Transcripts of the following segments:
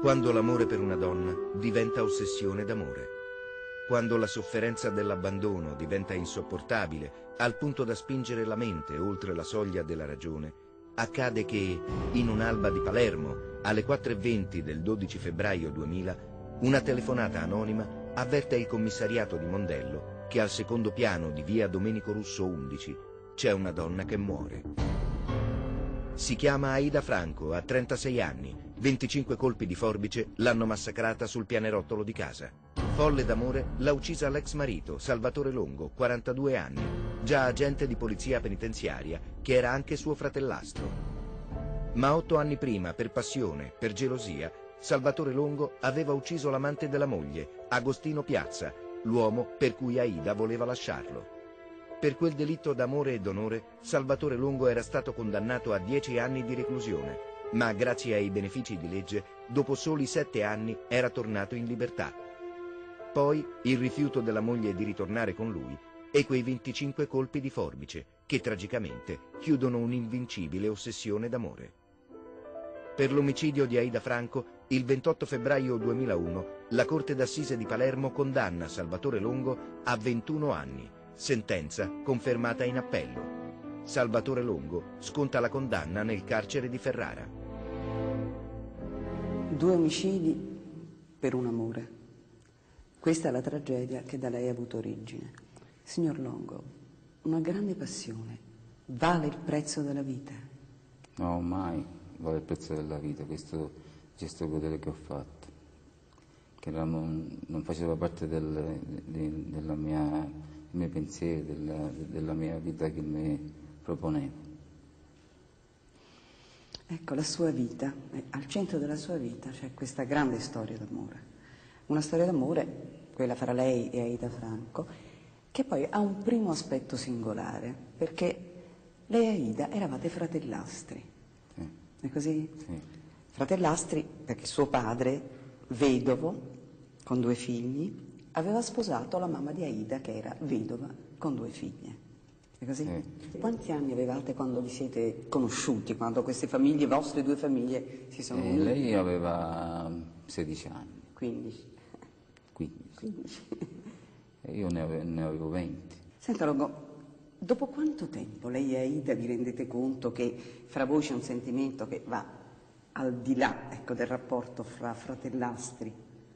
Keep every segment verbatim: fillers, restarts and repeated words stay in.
Quando l'amore per una donna diventa ossessione d'amore. Quando la sofferenza dell'abbandono diventa insopportabile al punto da spingere la mente oltre la soglia della ragione, accade che, in un'alba di Palermo, alle quattro e venti del dodici febbraio duemila, una telefonata anonima avverte il commissariato di Mondello che al secondo piano di via Domenico Russo undici c'è una donna che muore. Si chiama Aida Franco, ha trentasei anni, venticinque colpi di forbice l'hanno massacrata sul pianerottolo di casa. Folle d'amore l'ha uccisa l'ex marito, Salvatore Longo, quarantadue anni, già agente di polizia penitenziaria, che era anche suo fratellastro. Ma otto anni prima, per passione, per gelosia, Salvatore Longo aveva ucciso l'amante della moglie, Agostino Piazza, l'uomo per cui Aida voleva lasciarlo. Per quel delitto d'amore e d'onore, Salvatore Longo era stato condannato a dieci anni di reclusione, ma grazie ai benefici di legge, dopo soli sette anni era tornato in libertà. Poi il rifiuto della moglie di ritornare con lui e quei venticinque colpi di forbice che tragicamente chiudono un'invincibile ossessione d'amore. Per l'omicidio di Aida Franco, il ventotto febbraio duemilauno, la Corte d'Assise di Palermo condanna Salvatore Longo a ventuno anni, sentenza confermata in appello. Salvatore Longo sconta la condanna nel carcere di Ferrara. Due omicidi per un amore. Questa è la tragedia che da lei ha avuto origine. Signor Longo, una grande passione vale il prezzo della vita? No, mai vale il prezzo della vita, questo gesto crudele che ho fatto, che non, non faceva parte del, de, della mia, dei miei pensieri, della, della mia vita che mi proponevo. Ecco, la sua vita, al centro della sua vita c'è questa grande storia d'amore. Una storia d'amore, quella fra lei e Aida Franco, che poi ha un primo aspetto singolare, perché lei e Aida eravate fratellastri. Sì. È così? Sì. Fratellastri perché suo padre, vedovo, con due figli, aveva sposato la mamma di Aida, che era vedova, con due figlie. È così? Sì. Quanti anni avevate quando vi siete conosciuti, quando queste famiglie, vostre due famiglie, si sono eh, unite? Lei aveva sedici anni. quindici. quindici. quindici. E io ne avevo, ne avevo venti. Senta Longo, dopo quanto tempo lei e Aida vi rendete conto che fra voi c'è un sentimento che va al di là, ecco, del rapporto fra fratellastri?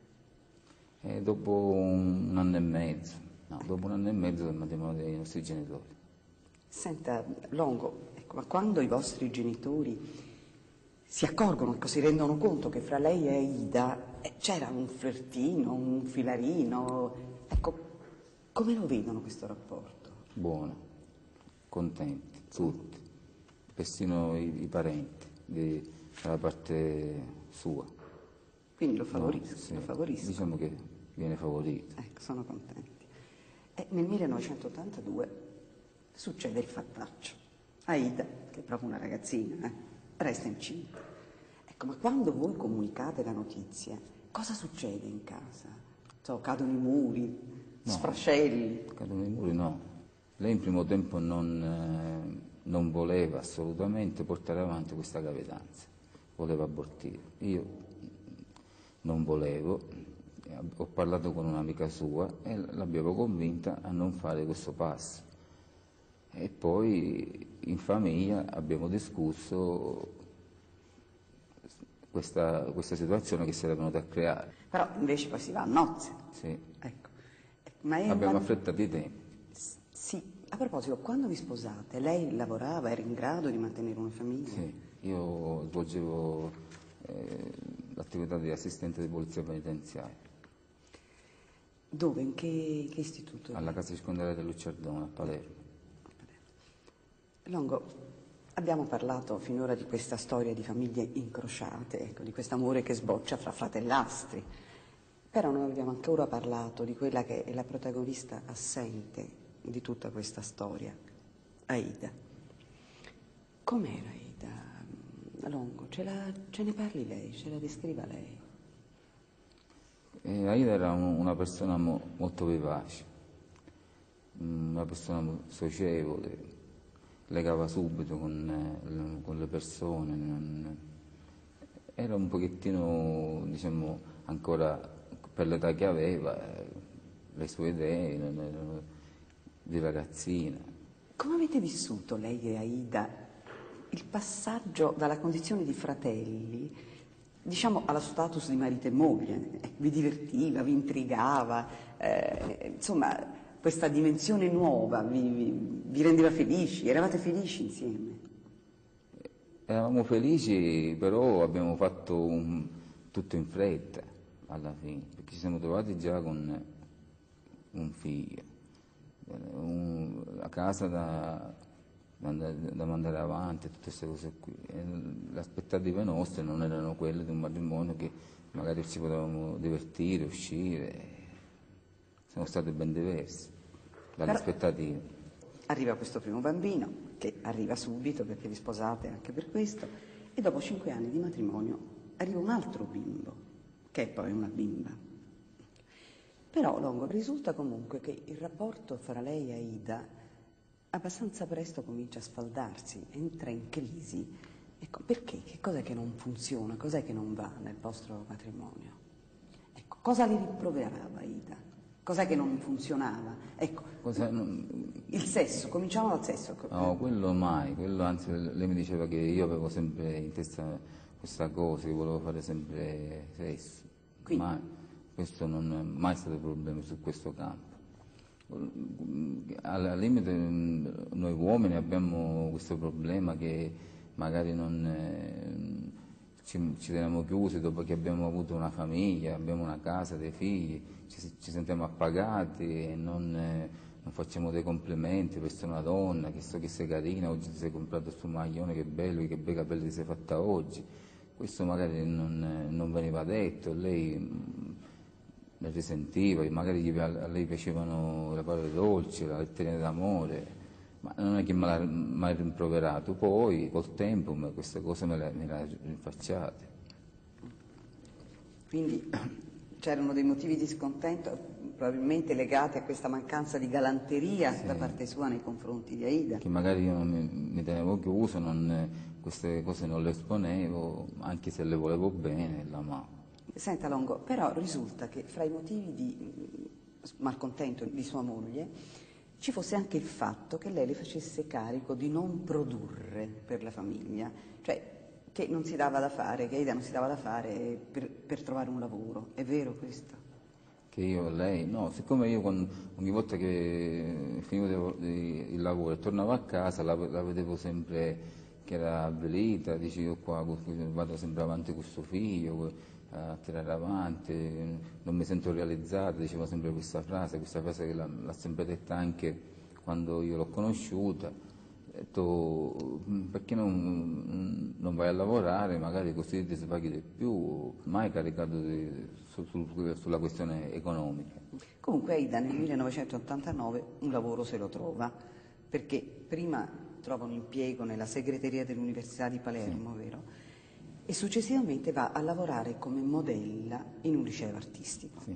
E dopo un, un anno e mezzo, no, dopo un anno e mezzo del matrimonio dei nostri genitori. Senta Longo, ecco, ma quando i vostri genitori si accorgono, ecco, si rendono conto che fra lei e Aida eh, c'era un flirtino, un filarino, ecco, come lo vedono questo rapporto? Buono, contenti, tutti, persino i, i parenti di, dalla parte sua. Quindi lo favoriscono, No, sì, lo favoriscono. diciamo che viene favorito. Ecco, sono contenti. E nel millenovecentottantadue succede il fattaccio. Aida, che è proprio una ragazzina, eh, resta incinta. Ecco, ma quando voi comunicate la notizia, cosa succede in casa? So, cadono i muri, No, sfrascelli? Cadono i muri, no. Lei in primo tempo non, eh, non voleva assolutamente portare avanti questa gravidanza, voleva abortire. Io non volevo, ho parlato con un'amica sua e l'abbiamo convinta a non fare questo passo. E poi in famiglia abbiamo discusso questa, questa situazione che si era venuta a creare. Però invece poi si va a nozze. Sì. Ecco. Ma è Abbiamo una- affrettato i tempi. Sì, a proposito, quando vi sposate, lei lavorava, era in grado di mantenere una famiglia? Sì, io svolgevo eh, l'attività di assistente di polizia penitenziaria Dove? In che, che istituto? alla casa circondariale del Luccerdone a Palermo. Longo, abbiamo parlato finora di questa storia di famiglie incrociate, ecco, di questo amore che sboccia fra fratellastri, però non abbiamo ancora parlato di quella che è la protagonista assente di tutta questa storia, Aida. Com'era Aida, Longo? Ce, la, ce ne parli lei, ce la descriva lei? E Aida era un- una persona mo- molto vivace, una persona mo- socievole, legava subito con, eh, le- con le persone, non- Era un pochettino, diciamo, ancora per l'età che aveva, eh, le sue idee non erano di ragazzina. Come avete vissuto lei e Aida il passaggio dalla condizione di fratelli, diciamo, allo status di marito e moglie? Vi divertiva, vi intrigava, eh, insomma, questa dimensione nuova vi, vi, vi rendeva felici? Eravate felici insieme? Eravamo felici, però abbiamo fatto un, tutto in fretta alla fine, perché ci siamo trovati già con un figlio, un, la casa da, da, da mandare avanti, tutte queste cose qui. E le aspettative nostre non erano quelle di un matrimonio che magari ci potevamo divertire, uscire, sono state ben diverse dalle Però aspettative. Arriva questo primo bambino, che arriva subito perché vi sposate anche per questo, e dopo cinque anni di matrimonio arriva un altro bimbo, che è poi una bimba. Però, Longo, risulta comunque che il rapporto fra lei e Aida abbastanza presto comincia a sfaldarsi, entra in crisi. Ecco, perché? Che cos'è che non funziona? Cos'è che non va nel vostro matrimonio? Ecco, cosa le rimproverava Aida? Cos'è che non funzionava? Ecco, Cosa, non, il sesso, cominciamo dal sesso. No, quello mai, quello anzi lei mi diceva che io avevo sempre in testa questa cosa, che volevo fare sempre sesso, Quindi? mai, questo non è mai stato problema su questo campo. Al limite noi uomini abbiamo questo problema che magari non, eh, ci, ci teniamo chiusi dopo che abbiamo avuto una famiglia, abbiamo una casa, dei figli, ci, ci sentiamo appagati e non... Eh, non facciamo dei complimenti verso una donna, che so che sei carina, oggi ti sei comprato questo maglione, che bello, che bei capelli ti sei fatta oggi. Questo magari non, non veniva detto, lei mh, ne risentiva, magari gli, a lei piacevano le parole dolci, la letterina d'amore, ma non è che me l'ha mai rimproverato. Poi col tempo queste cose me le, me le ha rinfacciate. Quindi c'erano dei motivi di scontento probabilmente legati a questa mancanza di galanteria sì. da parte sua nei confronti di Aida. Che magari io non mi, mi tenevo chiuso, non, queste cose non le esponevo, anche se le volevo bene, l'amavo. Senta Longo, però risulta che fra i motivi di malcontento di sua moglie ci fosse anche il fatto che lei le facesse carico di non produrre per la famiglia, cioè che non si dava da fare, che Aida non si dava da fare per, per trovare un lavoro. È vero questo? Che io, lei, no, siccome io quando, ogni volta che finivo il lavoro e tornavo a casa la, la vedevo sempre che era avvelita, dicevo qua vado sempre avanti con questo figlio, a tirare avanti, non mi sento realizzata, dicevo sempre questa frase, questa frase che l'ha sempre detta anche quando io l'ho conosciuta. Ho detto, perché non, non vai a lavorare, magari così ti svaghi di più, mai caricato di, su, su, sulla questione economica. Comunque Aida nel millenovecentottantanove un lavoro se lo trova, perché prima trova un impiego nella segreteria dell'Università di Palermo, sì. vero? E successivamente va a lavorare come modella in un liceo artistico. Sì.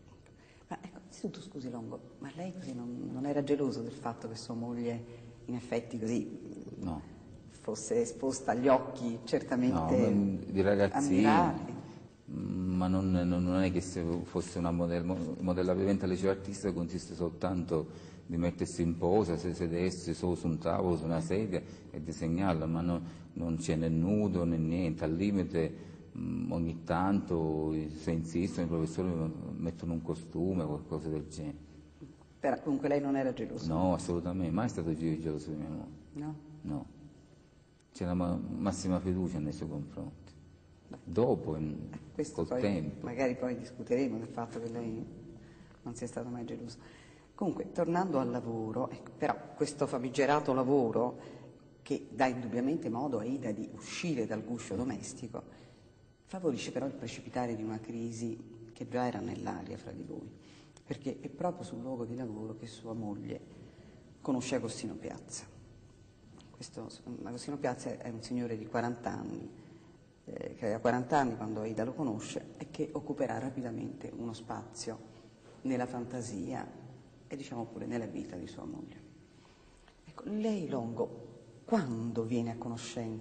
Ma ecco, innanzitutto scusi Longo, ma lei così non, non era geloso del fatto che sua moglie in effetti così no. fosse esposta agli occhi certamente no, di ragazzini, ammirati? Ma non, non è che se fosse una modella, modella vivente al liceo artistico consiste soltanto di mettersi in posa, se sedersi solo su un tavolo, su una sedia e disegnarla, ma no, non c'è né nudo né niente, al limite mh, ogni tanto se insistono i professori mettono un costume o qualcosa del genere. Però comunque lei non era gelosa? No, assolutamente, mai stato geloso di mia moglie. No? No. C'era ma massima fiducia nei suoi confronti. Dopo, in, Questo col poi, tempo. magari poi discuteremo del fatto che lei non sia stata mai gelosa. Comunque, tornando al lavoro, ecco, però questo famigerato lavoro che dà indubbiamente modo a Aida di uscire dal guscio domestico, favorisce però il precipitare di una crisi che già era nell'aria fra di voi, perché è proprio sul luogo di lavoro che sua moglie conosce Agostino Piazza. Questo, Agostino Piazza è un signore di quaranta anni, eh, che aveva quaranta anni quando Aida lo conosce e che occuperà rapidamente uno spazio nella fantasia e diciamo pure nella vita di sua moglie. Ecco, lei Longo, quando viene a conoscenza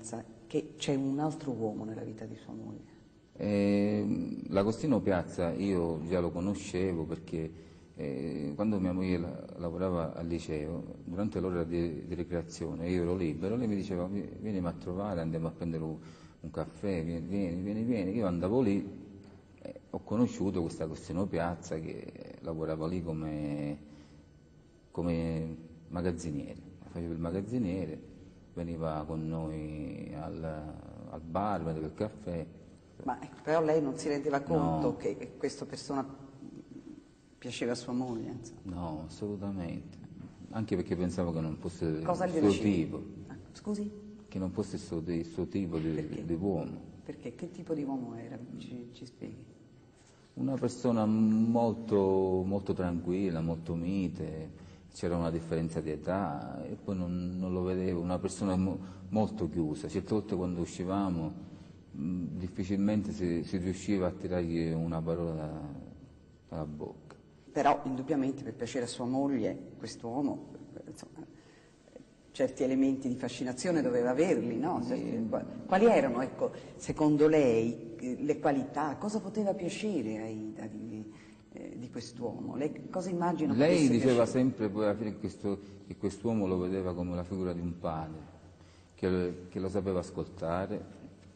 che c'è un altro uomo nella vita di sua moglie. Eh, L'Agostino Piazza io già lo conoscevo perché eh, quando mia moglie la, lavorava al liceo, durante l'ora di, di ricreazione, io ero libero, lei mi diceva vieni a trovare, andiamo a prendere un, un caffè, vieni, vieni, vieni, vieni. Io andavo lì, eh, ho conosciuto questa Agostino Piazza che lavorava lì come, come magazziniere, faceva il magazziniere, veniva con noi al, al bar, prendeva il caffè. Ma ecco, però lei non si rendeva conto No. che questa persona piaceva a sua moglie? Insomma. No, assolutamente. Anche perché pensavo che non fosse Cosa il gli suo dicevi? tipo, Ah, scusi? che non fosse il suo, il suo tipo Perché? di, di uomo. Perché? Che tipo di uomo era? Ci, ci spieghi? Una persona molto, molto tranquilla, molto mite, c'era una differenza di età e poi non, non lo vedevo, una persona mo, molto chiusa. Certe volte quando uscivamo mh, difficilmente si, si riusciva a tirargli una parola da, dalla bocca. Però indubbiamente per piacere a sua moglie quest'uomo, insomma, certi elementi di fascinazione doveva averli, no? Certi- quali erano, ecco, secondo lei, le qualità? Cosa poteva piacere a Ida di, eh, di quest'uomo? Lei cosa immagina Lei potesse diceva piacere? sempre poi alla fine che, questo, che quest'uomo lo vedeva come la figura di un padre, che, che lo sapeva ascoltare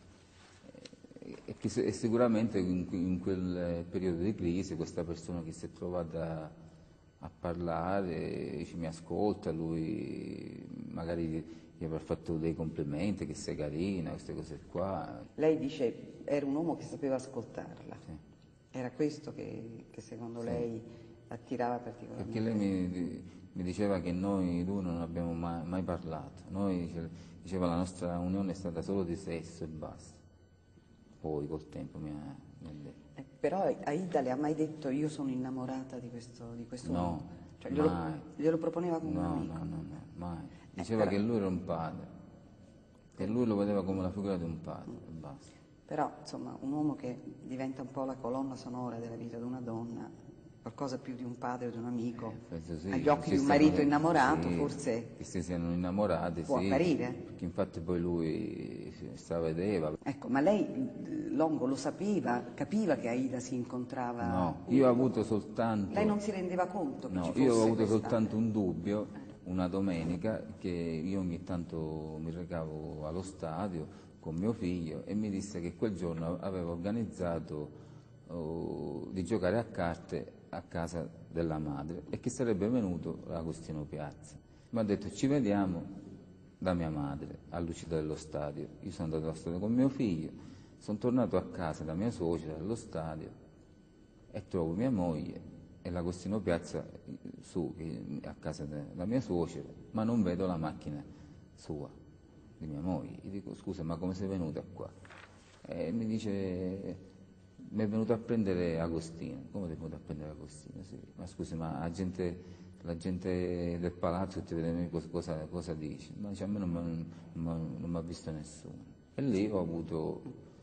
e che e sicuramente in, in quel periodo di crisi questa persona che si è trovata a parlare, dice, mi ascolta, lui magari gli avrà fatto dei complimenti, che sei carina, queste cose qua. Lei dice era un uomo che sapeva ascoltarla. Sì. Era questo che, che secondo Sì. lei attirava Perché particolarmente? lei mi, mi diceva che noi due non abbiamo mai, mai parlato, noi diceva la nostra unione è stata solo di sesso e basta. Poi col tempo mi ha, mi ha detto. Eh, però Aida le ha mai detto io sono innamorata di questo, di questo No, uomo? Cioè, glielo, mai. glielo proponeva come un No, amico? no, no, no, mai. Diceva però- che lui era un padre, che lui lo vedeva come la figura di un padre e basta. Però, insomma, un uomo che diventa un po' la colonna sonora della vita di una donna, qualcosa più di un padre o di un amico, Eh, penso sì, agli occhi ci di un stiano- marito innamorato, sì, forse che si siano innamorati, può sì, apparire. perché infatti poi lui si stravedeva. Ecco, ma lei, eh, Longo, lo sapeva, capiva che Aida si incontrava? No, io ho avuto soltanto... Lei non si rendeva conto che No, ci fosse io ho avuto questa... soltanto un dubbio, una domenica, che io ogni tanto mi recavo allo stadio con mio figlio e mi disse che quel giorno aveva organizzato oh, di giocare a carte a casa della madre e che sarebbe venuto Agostino Piazza. Mi ha detto ci vediamo da mia madre all'uscita dello stadio. Io sono andato allo stadio con mio figlio, sono tornato a casa da mia suocera allo stadio e trovo mia moglie e l'Agostino Piazza su a casa della mia suocera, ma non vedo la macchina sua, di mia moglie. Gli dico scusa, ma come sei venuta qua? E mi dice mi è venuto a prendere Agostino. Come ti è venuto a prendere Agostino? Sì. Ma scusi, ma la gente, la gente del palazzo che ti vede cosa, cosa, cosa dice? Ma dice, a me non mi ha visto nessuno. E lì ho avuto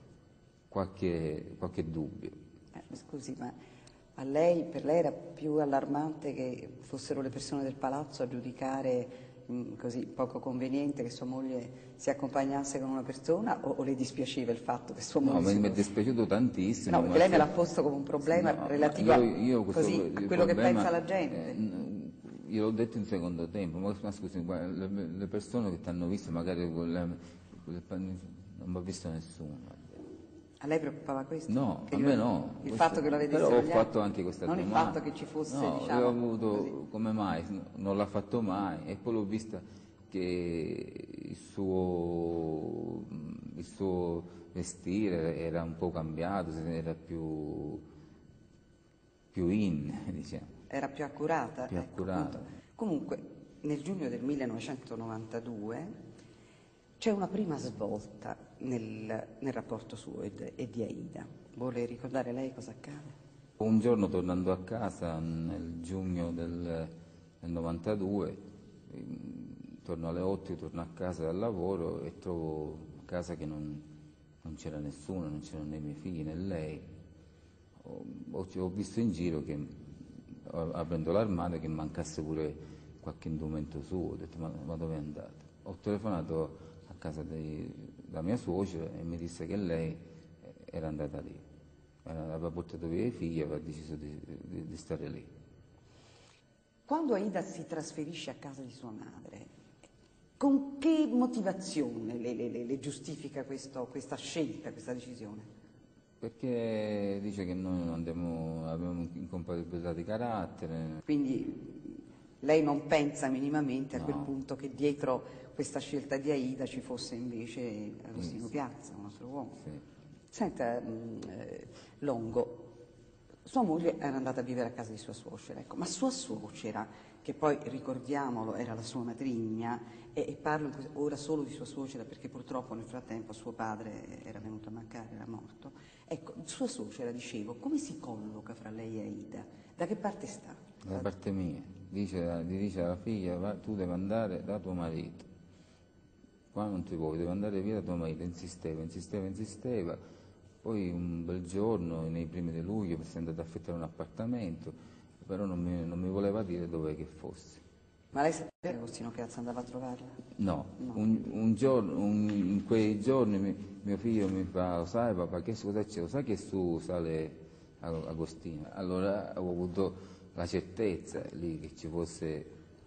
qualche, qualche dubbio. Eh, scusi, ma a lei, per lei era più allarmante che fossero le persone del palazzo a giudicare mh, così poco conveniente che sua moglie si accompagnasse con una persona o, o le dispiaceva il fatto che sua moglie... No, si... mi è dispiaciuto tantissimo. No, perché ma lei me so- l'ha posto come un problema No, relativo io- io a, questo così, il a quello che problema, pensa la gente. eh, n- io l'ho detto in secondo tempo, ma, ma scusi, guarda, le, le persone che ti hanno visto magari con le- con le panni- non mi ha visto nessuno. A lei preoccupava questo? No, Che a io- me no. Il questo- fatto che lo vedessero Però ho gli fatto altri? anche questa Non il domanda. fatto che ci fosse, no, diciamo, io ho avuto, così. come mai, non l'ha fatto mai, e poi l'ho vista che il suo, il suo vestire era un po' cambiato, era più, più in, diciamo. Era più accurata? Più ecco, accurata. appunto. Comunque, nel giugno del millenovecentonovantadue c'è una prima svolta nel, nel rapporto suo e, de- e di Aida. Vuole ricordare lei cosa accade? Un giorno tornando a casa nel giugno del, del novantadue, ehm, torno alle otto, torno a casa dal lavoro e trovo a casa che non, non c'era nessuno, non c'erano né i miei figli né lei. Ho, ho- ho visto in giro che, aprendo l'armadio, che mancasse pure qualche indumento suo, ho detto ma, ma dove è andato? Ho telefonato a casa della mia suocera e mi disse che lei era andata lì, aveva portato via i figli e aveva deciso di, di, di stare lì. Quando Aida si trasferisce a casa di sua madre, con che motivazione le, le, le giustifica questo, questa scelta, questa decisione? Perché dice che noi andiamo, abbiamo incompatibilità di carattere. Quindi lei non pensa minimamente a No. quel punto che dietro questa scelta di Aida ci fosse invece Agostino Sì. Piazza, un altro uomo. Sì. Senta, mh, eh, Longo, sua moglie era andata a vivere a casa di sua suocera, ecco, ma sua suocera, che poi ricordiamolo era la sua matrigna, e, e parlo in questo- ora solo di sua suocera perché purtroppo nel frattempo suo padre era venuto a mancare, era morto. Ecco, sua suocera, dicevo, come si colloca fra lei e Aida? Da che parte sta? Da parte mia, dice, gli dice alla figlia, va, tu devi andare da tuo marito, qua non ti vuoi, devi andare via da tuo marito, insisteva, insisteva, insisteva, poi un bel giorno, nei primi di luglio, si è andato a affittare un appartamento, però non mi, non mi voleva dire dove che fosse. Ma lei sapeva che Agostino Piazza andava a trovarla? No, No. Un, un giorno, un- in quei giorni mi- mio figlio mi fa, sai papà, che cosa c'è? Sai che su sale Ag- Agostino? Allora ho avuto la certezza lì che ci fosse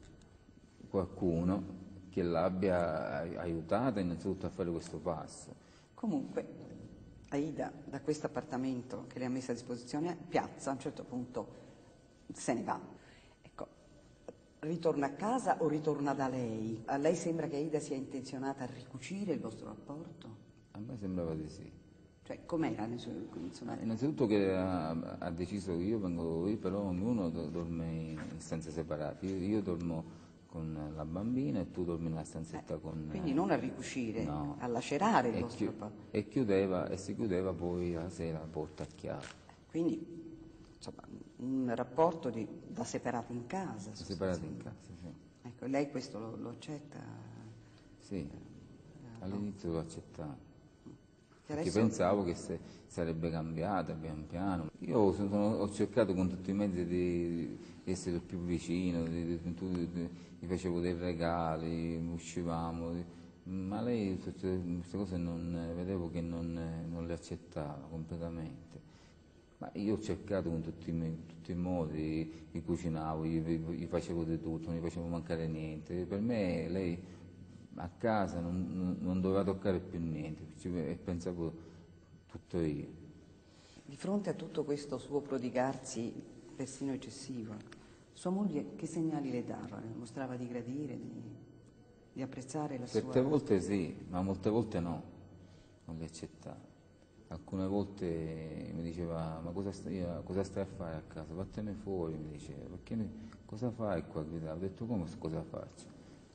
qualcuno che l'abbia ai- aiutata innanzitutto a fare questo passo. Comunque, Aida, da questo appartamento che le ha messo a disposizione, Piazza, a un certo punto se ne va. Ecco, ritorna a casa o ritorna da lei? A lei sembra che Aida sia intenzionata a ricucire il vostro rapporto? A me sembrava di sì. Cioè, com'era nel suo, insomma, Ma innanzitutto che ha, ha deciso che io vengo qui, però ognuno do- dorme in stanze separate. Io, io dormo con la bambina e tu dormi nella stanzetta con... quindi non a ricucire, no. a lacerare il E, vostro chi- rapporto. e chiudeva, e si chiudeva poi la sera la porta a chiave. Quindi, insomma, un rapporto di- da separati in casa. Separati in sostanzialmente. casa, sì. Ecco, lei questo lo, lo accetta? Sì, all'inizio l'ho accettato. Che Perché adesso- pensavo che se sarebbe cambiata pian piano. Io sono- ho cercato con tutti i mezzi di, di essere il più vicino, di, di- tu- di- gli facevo dei regali, uscivamo, di- ma lei queste queste cose non, vedevo che non, non le accettava completamente. Ma io ho cercato con tutti i, me- tutti i modi, gli cucinavo, gli, gli facevo di tutto, non gli facevo mancare niente. Per me lei a casa non, non- non doveva toccare più niente, ci- e pensavo tutto io. Di fronte a tutto questo suo prodigarsi persino eccessivo, sua moglie che segnali le dava? Le mostrava di gradire, di, di apprezzare la Certe sua... volte sì, ma molte volte no, non le accettavo. Alcune volte mi diceva, ma cosa stai, cosa stai a fare a casa? Vattene fuori, mi diceva, perché ne- cosa fai qua? Gridavo. Ho detto, come cosa faccio?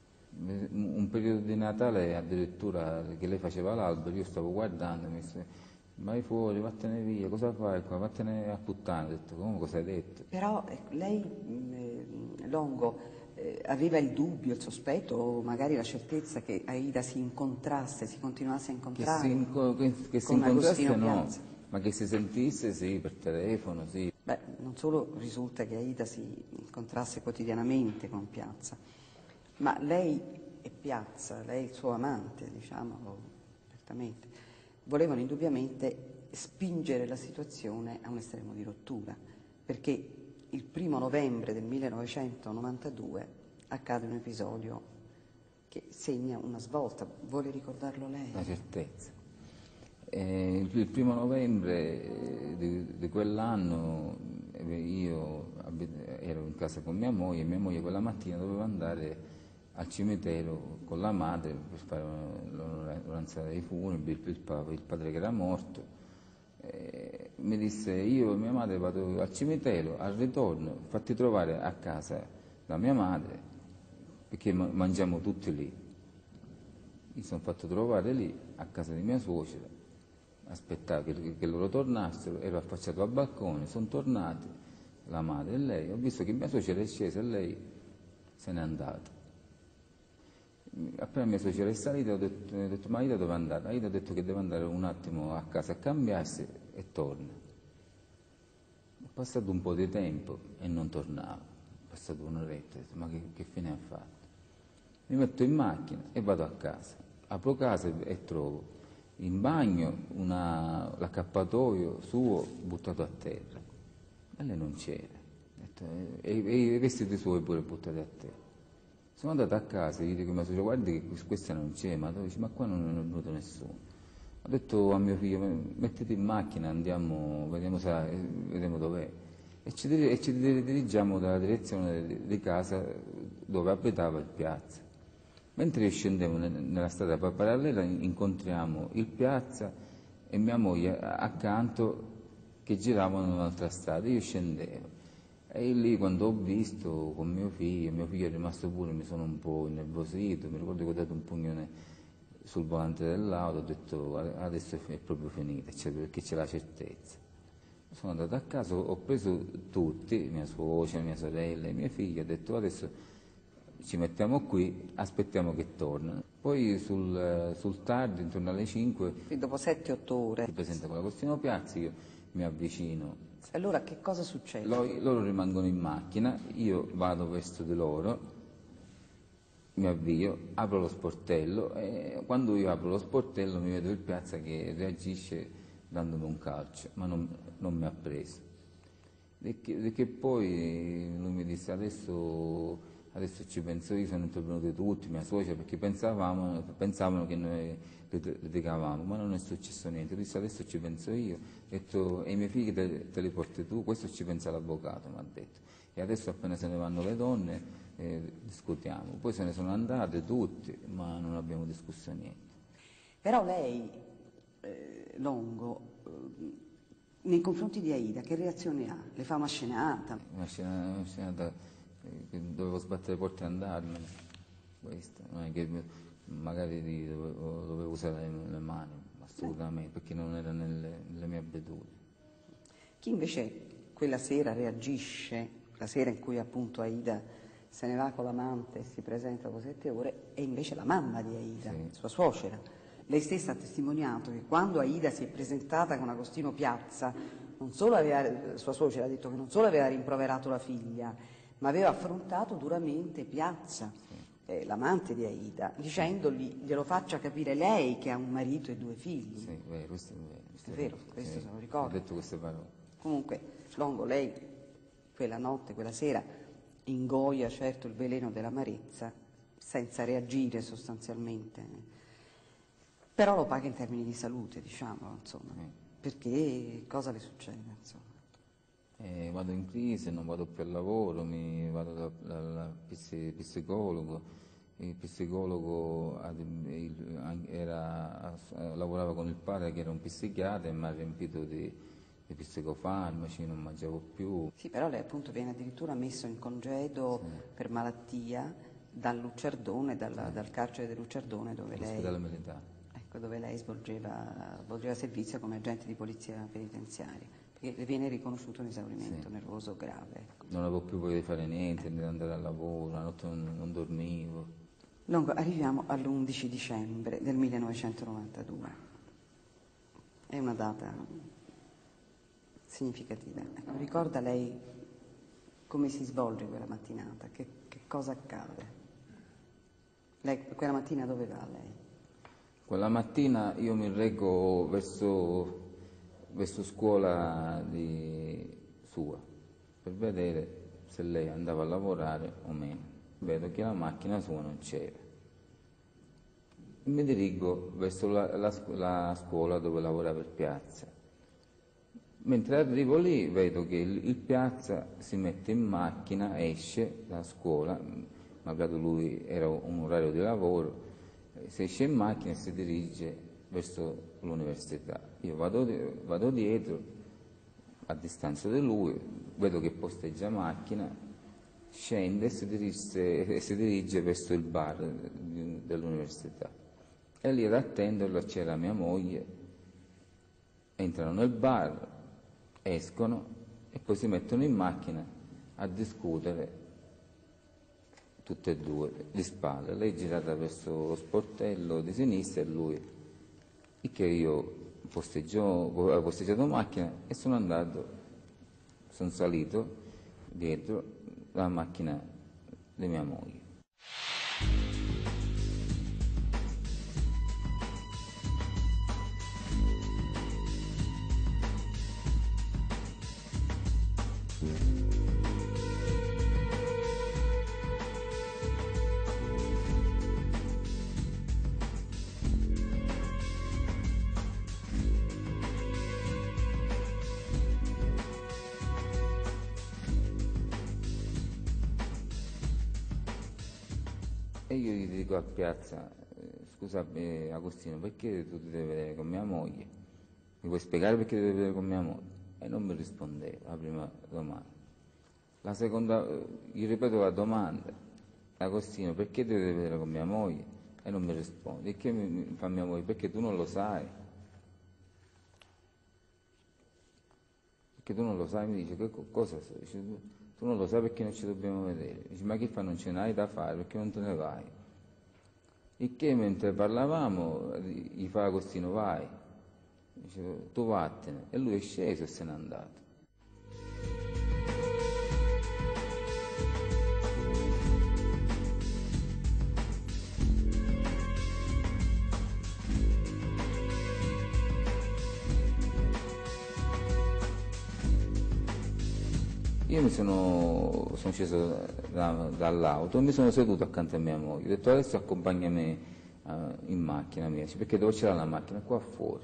Un periodo di Natale addirittura che lei faceva l'albero, io stavo guardando, mi disse, vai fuori, vattene via, cosa fai qua? Vattene a puttana. Ho detto, come cosa hai detto? Però ecco, lei, mh, eh, Longo, eh, aveva il dubbio, il sospetto o magari la certezza che Aida si incontrasse, si continuasse a Che incontrare si, inco- che, che si con incontrasse Agostino no, Piazza? ma che si sentisse sì, per telefono, sì. Beh, non solo risulta che Aida si incontrasse quotidianamente con Piazza, ma lei e Piazza, lei e il suo amante, diciamolo apertamente, volevano indubbiamente spingere la situazione a un estremo di rottura, perché il primo novembre del millenovecentonovantadue accade un episodio che segna una svolta. Vuole ricordarlo lei? La certezza. Eh, il il primo novembre eh, di, di quell'anno eh, io abit- ero in casa con mia moglie e mia moglie quella mattina doveva andare al cimitero con la madre per fare l'onoranza dei funebri, il, il pa- il padre che era morto. Eh, mi disse io e mia madre vado al cimitero, al ritorno fatti trovare a casa da mia madre perché ma- mangiamo tutti lì. Mi sono fatto trovare lì a casa di mia suocera, aspettavo che, che loro tornassero, ero affacciato al balcone, sono tornati la madre e lei, ho visto che mia suocera è scesa e lei se n'è andata. Appena mia suocera è salita ho detto, ho detto ma Aida dove è andata? Aida ha detto che deve andare un attimo a casa a cambiarsi e torna. È passato un po' di tempo e non tornava, è passato un'oretta, ho detto ma che, che fine ha fatto? Mi metto in macchina e vado a casa. apro casa e trovo in bagno una, l'accappatoio suo buttato a terra, e lei non c'era, e, e i vestiti suoi pure buttati a terra. Sono andato a casa e gli dico: ma se guardi che questa non c'è, ma, dice, ma qua non è venuto nessuno. Ho detto a mio figlio: mettiti in macchina, andiamo, vediamo, se, vediamo dov'è. E ci, e ci dirigiamo dalla direzione di, di casa dove abitava il Piazza. Mentre scendevo nella strada parallela incontriamo il Piazza e mia moglie accanto che giravano in un'altra strada. Io scendevo e lì, quando ho visto con mio figlio, mio figlio è rimasto pure, mi sono un po' innervosito, mi ricordo che ho dato un pugnone sul volante dell'auto, ho detto adesso è proprio finita, perché c'è la certezza. Sono andato a casa, ho preso tutti, mia suocera, mia sorella, i miei figli, ho detto adesso ci mettiamo qui, aspettiamo che tornano. Poi sul, sul tardi, intorno alle cinque, dopo sette otto ore, si presenta con l'Agostino Piazzi, io mi avvicino. Allora che cosa succede? Loro, loro rimangono in macchina, io vado verso di loro, mi avvio, apro lo sportello e quando io apro lo sportello mi vedo il Piazza che reagisce dandomi un calcio, ma non, non mi ha preso. E che, e che poi lui mi disse adesso, adesso ci penso io, sono intervenuti tutti, mia suocera, perché pensavamo, pensavano che noi litigavamo, ma non è successo niente. Lui disse adesso ci penso io, ho detto e i miei figli te, te li porti tu, questo ci pensa l'avvocato, mi ha detto. E adesso appena se ne vanno le donne eh, discutiamo. Poi se ne sono andate tutti, ma non abbiamo discusso niente. Però lei, eh, Longo, eh, nei confronti di Aida, che reazione ha? Le fa una scenata? Una scenata, una scenata eh, dovevo sbattere le porte e andarmene, questo, non è che magari dovevo, dovevo usare le, le mani, assolutamente, perché non era nelle, nelle mie abitudini. Chi invece quella sera reagisce, la sera in cui appunto Aida se ne va con l'amante e si presenta dopo sette ore, è invece la mamma di Aida, sì, sua suocera. Lei stessa ha testimoniato che quando Aida si è presentata con Agostino Piazza, non solo aveva, sua suocera ha detto che non solo aveva rimproverato la figlia, ma aveva affrontato duramente Piazza, sì, eh, l'amante di Aida, dicendogli glielo faccia capire lei che ha un marito e due figli. Sì, beh, questo è vero. Questo è vero, questo sì, se lo ricordo. Ho detto queste parole. Comunque, Longo, lei quella notte, quella sera, ingoia certo il veleno dell'amarezza senza reagire sostanzialmente, però lo paga in termini di salute, diciamo, insomma, mm. perché cosa le succede, insomma? Eh, vado in crisi, non vado più al lavoro, mi vado dal da, da psicologo, il psicologo era, lavorava con il padre che era un psichiatra e mi ha riempito di, di psicofarmaci, non mangiavo più. Sì, però lei appunto viene addirittura messo in congedo, sì, per malattia dal Lucerdone, dalla, sì, dal carcere del Lucerdone dove l'ospedale lei, militare. Ecco, dove lei svolgeva, svolgeva servizio come agente di polizia penitenziaria, perché le viene riconosciuto un esaurimento, sì, nervoso grave. Ecco. Non avevo più voglia di fare niente, di andare al lavoro, la notte non, non dormivo. Longo, arriviamo all'undici dicembre del millenovecentonovantadue. È una data significativa. Ecco, ricorda lei come si svolge quella mattinata? Che, che cosa accade? Lei, quella mattina dove va lei? Quella mattina io mi reggo verso, verso scuola di sua per vedere se lei andava a lavorare o meno. Vedo che la macchina sua non c'era. Mi dirigo verso la, la, la scuola dove lavorava il Piazza. Mentre arrivo lì vedo che il, il Piazza si mette in macchina, esce da scuola, malgrado lui era un orario di lavoro, si esce in macchina e si dirige verso l'università. Io vado, vado dietro, a distanza di lui, vedo che posteggia macchina, scende e si dirige, e si dirige verso il bar dell'università. E lì ad attenderlo c'era mia moglie, entrano nel bar, escono e poi si mettono in macchina a discutere tutte e due di spalle, lei girata verso lo sportello di sinistra e lui, e che io avevo posteggiato macchina e sono andato, sono salito dietro la macchina di mia moglie. E io gli dico a Piazza, eh, scusa eh, Agostino, perché tu ti devi vedere con mia moglie? Mi puoi spiegare perché ti devi vedere con mia moglie? E non mi rispondeva la prima domanda. La seconda, eh, gli ripeto la domanda, Agostino, perché ti devi vedere con mia moglie? E non mi risponde. E che mi, mi fa mia moglie? Perché tu non lo sai. Perché tu non lo sai, mi dice, che co- cosa so? Dice, tu, tu non lo sai perché non ci dobbiamo vedere. Dice, ma che fa, non ce n'hai da fare, perché non te ne vai? Il che mentre parlavamo, gli fa Agostino, vai. Dice, tu vattene. E lui è sceso e se n'è andato. Io mi sono, sono sceso da, dall'auto e mi sono seduto accanto a mia moglie. Ho detto adesso accompagnami uh, in macchina mia, perché dove c'era la macchina? Qua fuori.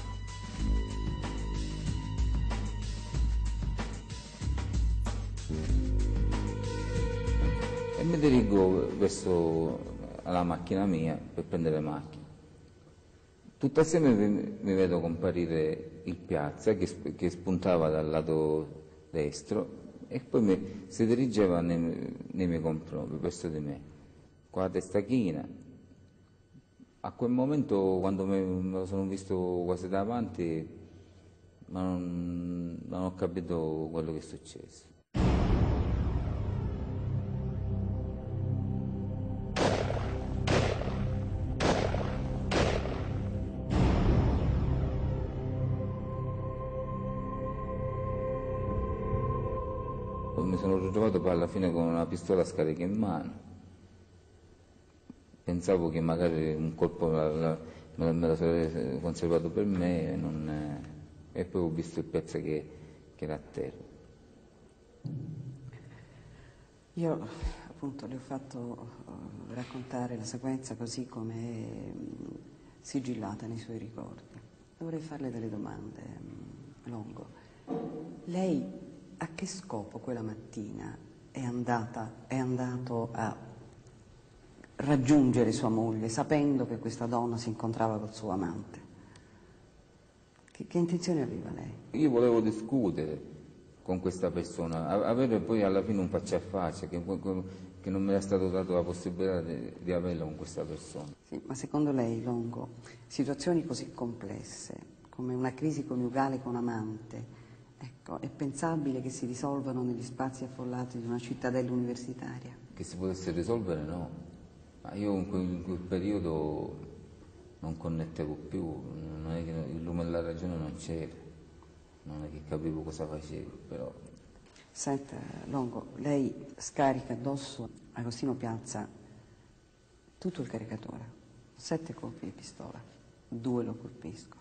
E mi dirigo verso la macchina mia per prendere macchina. Tutto assieme mi, mi vedo comparire il Piazza che, che spuntava dal lato destro e poi mi, si dirigeva nei, nei miei confronti, verso di me, con la testa china. A quel momento, quando me, me lo sono visto quasi davanti, ma non, non ho capito quello che è successo. Mi sono ritrovato poi alla fine con una pistola a scarica in mano. Pensavo che magari un colpo la, la, me, me lo sarei conservato per me e, non, eh, e poi ho visto il pezzo che, che era a terra. Io appunto le ho fatto uh, raccontare la sequenza così come è um, sigillata nei suoi ricordi. Dovrei farle delle domande, um, Longo. Lei a che scopo quella mattina è, andata, è andato a raggiungere sua moglie, sapendo che questa donna si incontrava col suo amante? Che, che intenzione aveva lei? Io volevo discutere con questa persona, avere poi alla fine un faccia a faccia, che, che non mi era stato dato la possibilità di, di averlo con questa persona. Sì, ma secondo lei, Longo, situazioni così complesse, come una crisi coniugale con amante, ecco, è pensabile che si risolvano negli spazi affollati di una cittadella universitaria? Che si potesse risolvere, no. Ma io in quel, in quel periodo non connettevo più, non è che il lume della ragione non c'era, non è che capivo cosa facevo, però... Senta, Longo, lei scarica addosso a Agostino Piazza tutto il caricatore, sette colpi di pistola, due lo colpiscono.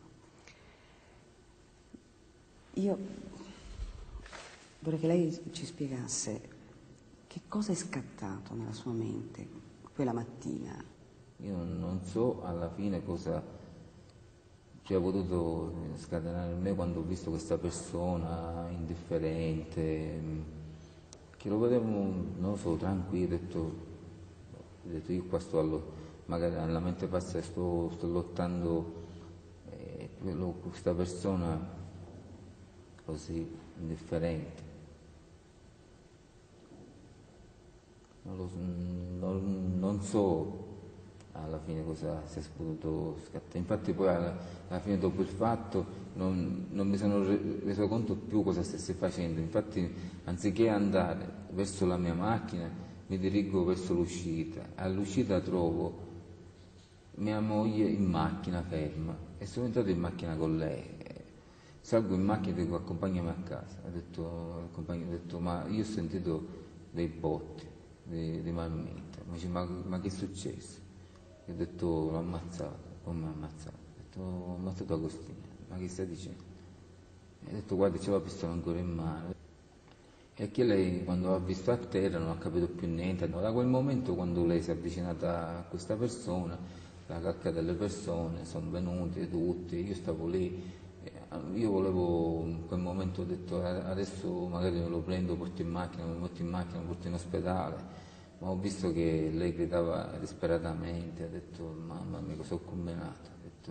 Io vorrei che lei ci spiegasse che cosa è scattato nella sua mente quella mattina. Io non so alla fine cosa ci ha potuto scatenare in me quando ho visto questa persona indifferente, che lo vedevo, non lo so, tranquillo, ho detto, ho detto io qua sto allo, magari alla mente passa sto, sto lottando, eh, questa persona così indifferente. Non, lo, non, non so alla fine cosa si è potuto scattare. Infatti poi alla, alla fine dopo il fatto non, non mi sono reso conto più cosa stessi facendo. Infatti anziché andare verso la mia macchina mi dirigo verso l'uscita. All'uscita trovo mia moglie in macchina ferma e sono entrato in macchina con lei. Salgo in macchina e dico accompagnami a casa. Ho detto, ho detto ma io ho sentito dei botti di, di marmita. Mi dice ma, ma che è successo? Io ho detto l'ho ammazzato. Come mi ha ammazzato? Ho detto ho ammazzato Agostino. Ma che stai dicendo? E ho detto guarda c'è la pistola ancora in mano. E che lei quando l'ha visto a terra non ha capito più niente. Da quel momento quando lei si è avvicinata a questa persona, la cacca delle persone sono venute tutte, io stavo lì. Io volevo, in quel momento ho detto adesso magari lo prendo, porto in macchina, mi metto in macchina, lo porto in ospedale, ma ho visto che lei gridava disperatamente, ha detto mamma mia cosa ho combinato, ha detto,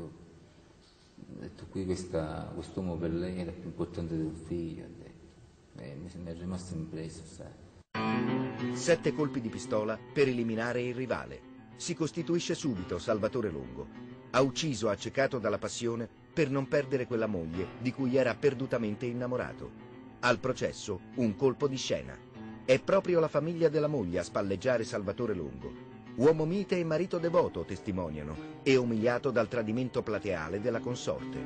ha detto qui questa, quest'uomo per lei era più importante di un figlio, ha detto. E mi è rimasto impresso, sai. Sette colpi di pistola per eliminare il rivale. Si costituisce subito Salvatore Longo. Ha ucciso accecato dalla passione per non perdere quella moglie di cui era perdutamente innamorato. Al processo un colpo di scena. È proprio la famiglia della moglie a spalleggiare Salvatore Longo. Uomo mite e marito devoto testimoniano e umiliato dal tradimento plateale della consorte.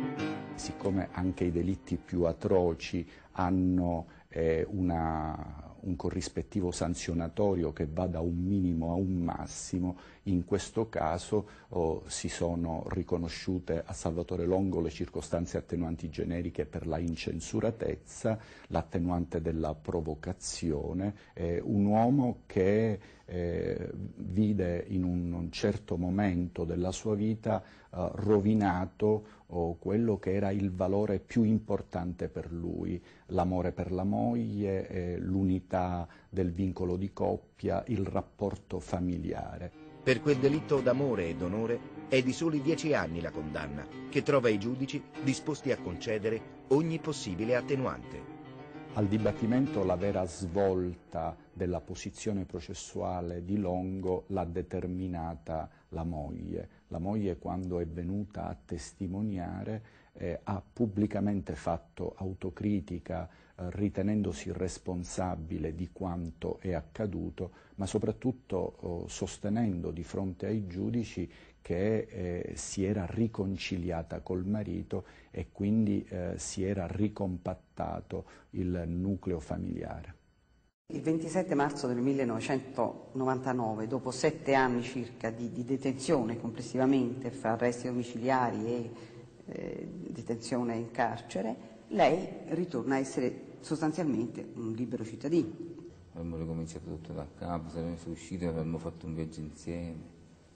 Siccome anche i delitti più atroci hanno eh, una, un corrispettivo sanzionatorio che va da un minimo a un massimo, in questo caso oh, si sono riconosciute a Salvatore Longo le circostanze attenuanti generiche per la incensuratezza, l'attenuante della provocazione, eh, un uomo che eh, vide in un certo momento della sua vita eh, rovinato oh, quello che era il valore più importante per lui, l'amore per la moglie, eh, l'unità del vincolo di coppia, il rapporto familiare. Per quel delitto d'amore e d'onore è di soli dieci anni la condanna, che trova i giudici disposti a concedere ogni possibile attenuante. Al dibattimento la vera svolta della posizione processuale di Longo l'ha determinata la moglie. La moglie, quando è venuta a testimoniare, eh, ha pubblicamente fatto autocritica, eh, ritenendosi responsabile di quanto è accaduto, ma soprattutto oh, sostenendo di fronte ai giudici che eh, si era riconciliata col marito e quindi eh, si era ricompattato il nucleo familiare. Il ventisette marzo del millenovecentonovantanove, dopo sette anni circa di, di detenzione complessivamente fra arresti domiciliari e eh, detenzione in carcere, lei ritorna a essere sostanzialmente un libero cittadino. Avremmo ricominciato tutto da capo, saremmo usciti e avremmo fatto un viaggio insieme.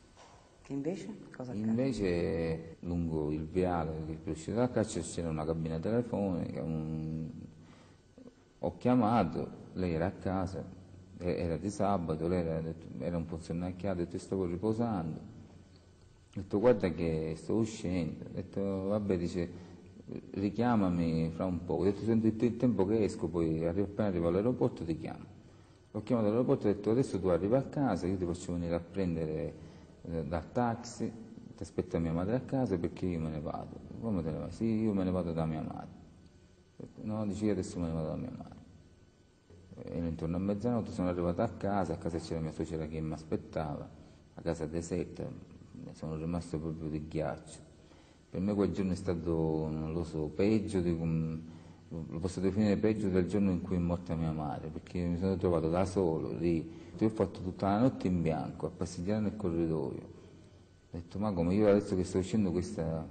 Che invece? Cosa accade? Invece lungo il viale per uscire dal carcere c'era una cabina telefonica, un... ho chiamato, lei era a casa, era di sabato, lei era, era un po' sonnacchiata, ho detto stavo riposando, ho detto guarda che sto uscendo, ho detto vabbè, dice richiamami fra un po', ho detto senti il tempo che esco, poi appena arrivo all'aeroporto ti chiamo. L'ho chiamato all'aeroporto e ho detto adesso tu arrivi a casa, io ti faccio venire a prendere dal taxi, ti aspetta mia madre a casa perché io me ne vado. Come te ne vai? Sì, io me ne vado da mia madre. No, dici io adesso me ne vado da mia madre. E intorno a mezzanotte sono arrivato a casa, a casa c'era mia suocera che mi aspettava, a casa deserta, sono rimasto proprio di ghiaccio. Per me quel giorno è stato, non lo so, peggio, di, lo posso definire peggio del giorno in cui è morta mia madre, perché mi sono trovato da solo lì. Io ho fatto tutta la notte in bianco, a passeggiare nel corridoio. Ho detto, ma come io adesso che sto uscendo questa...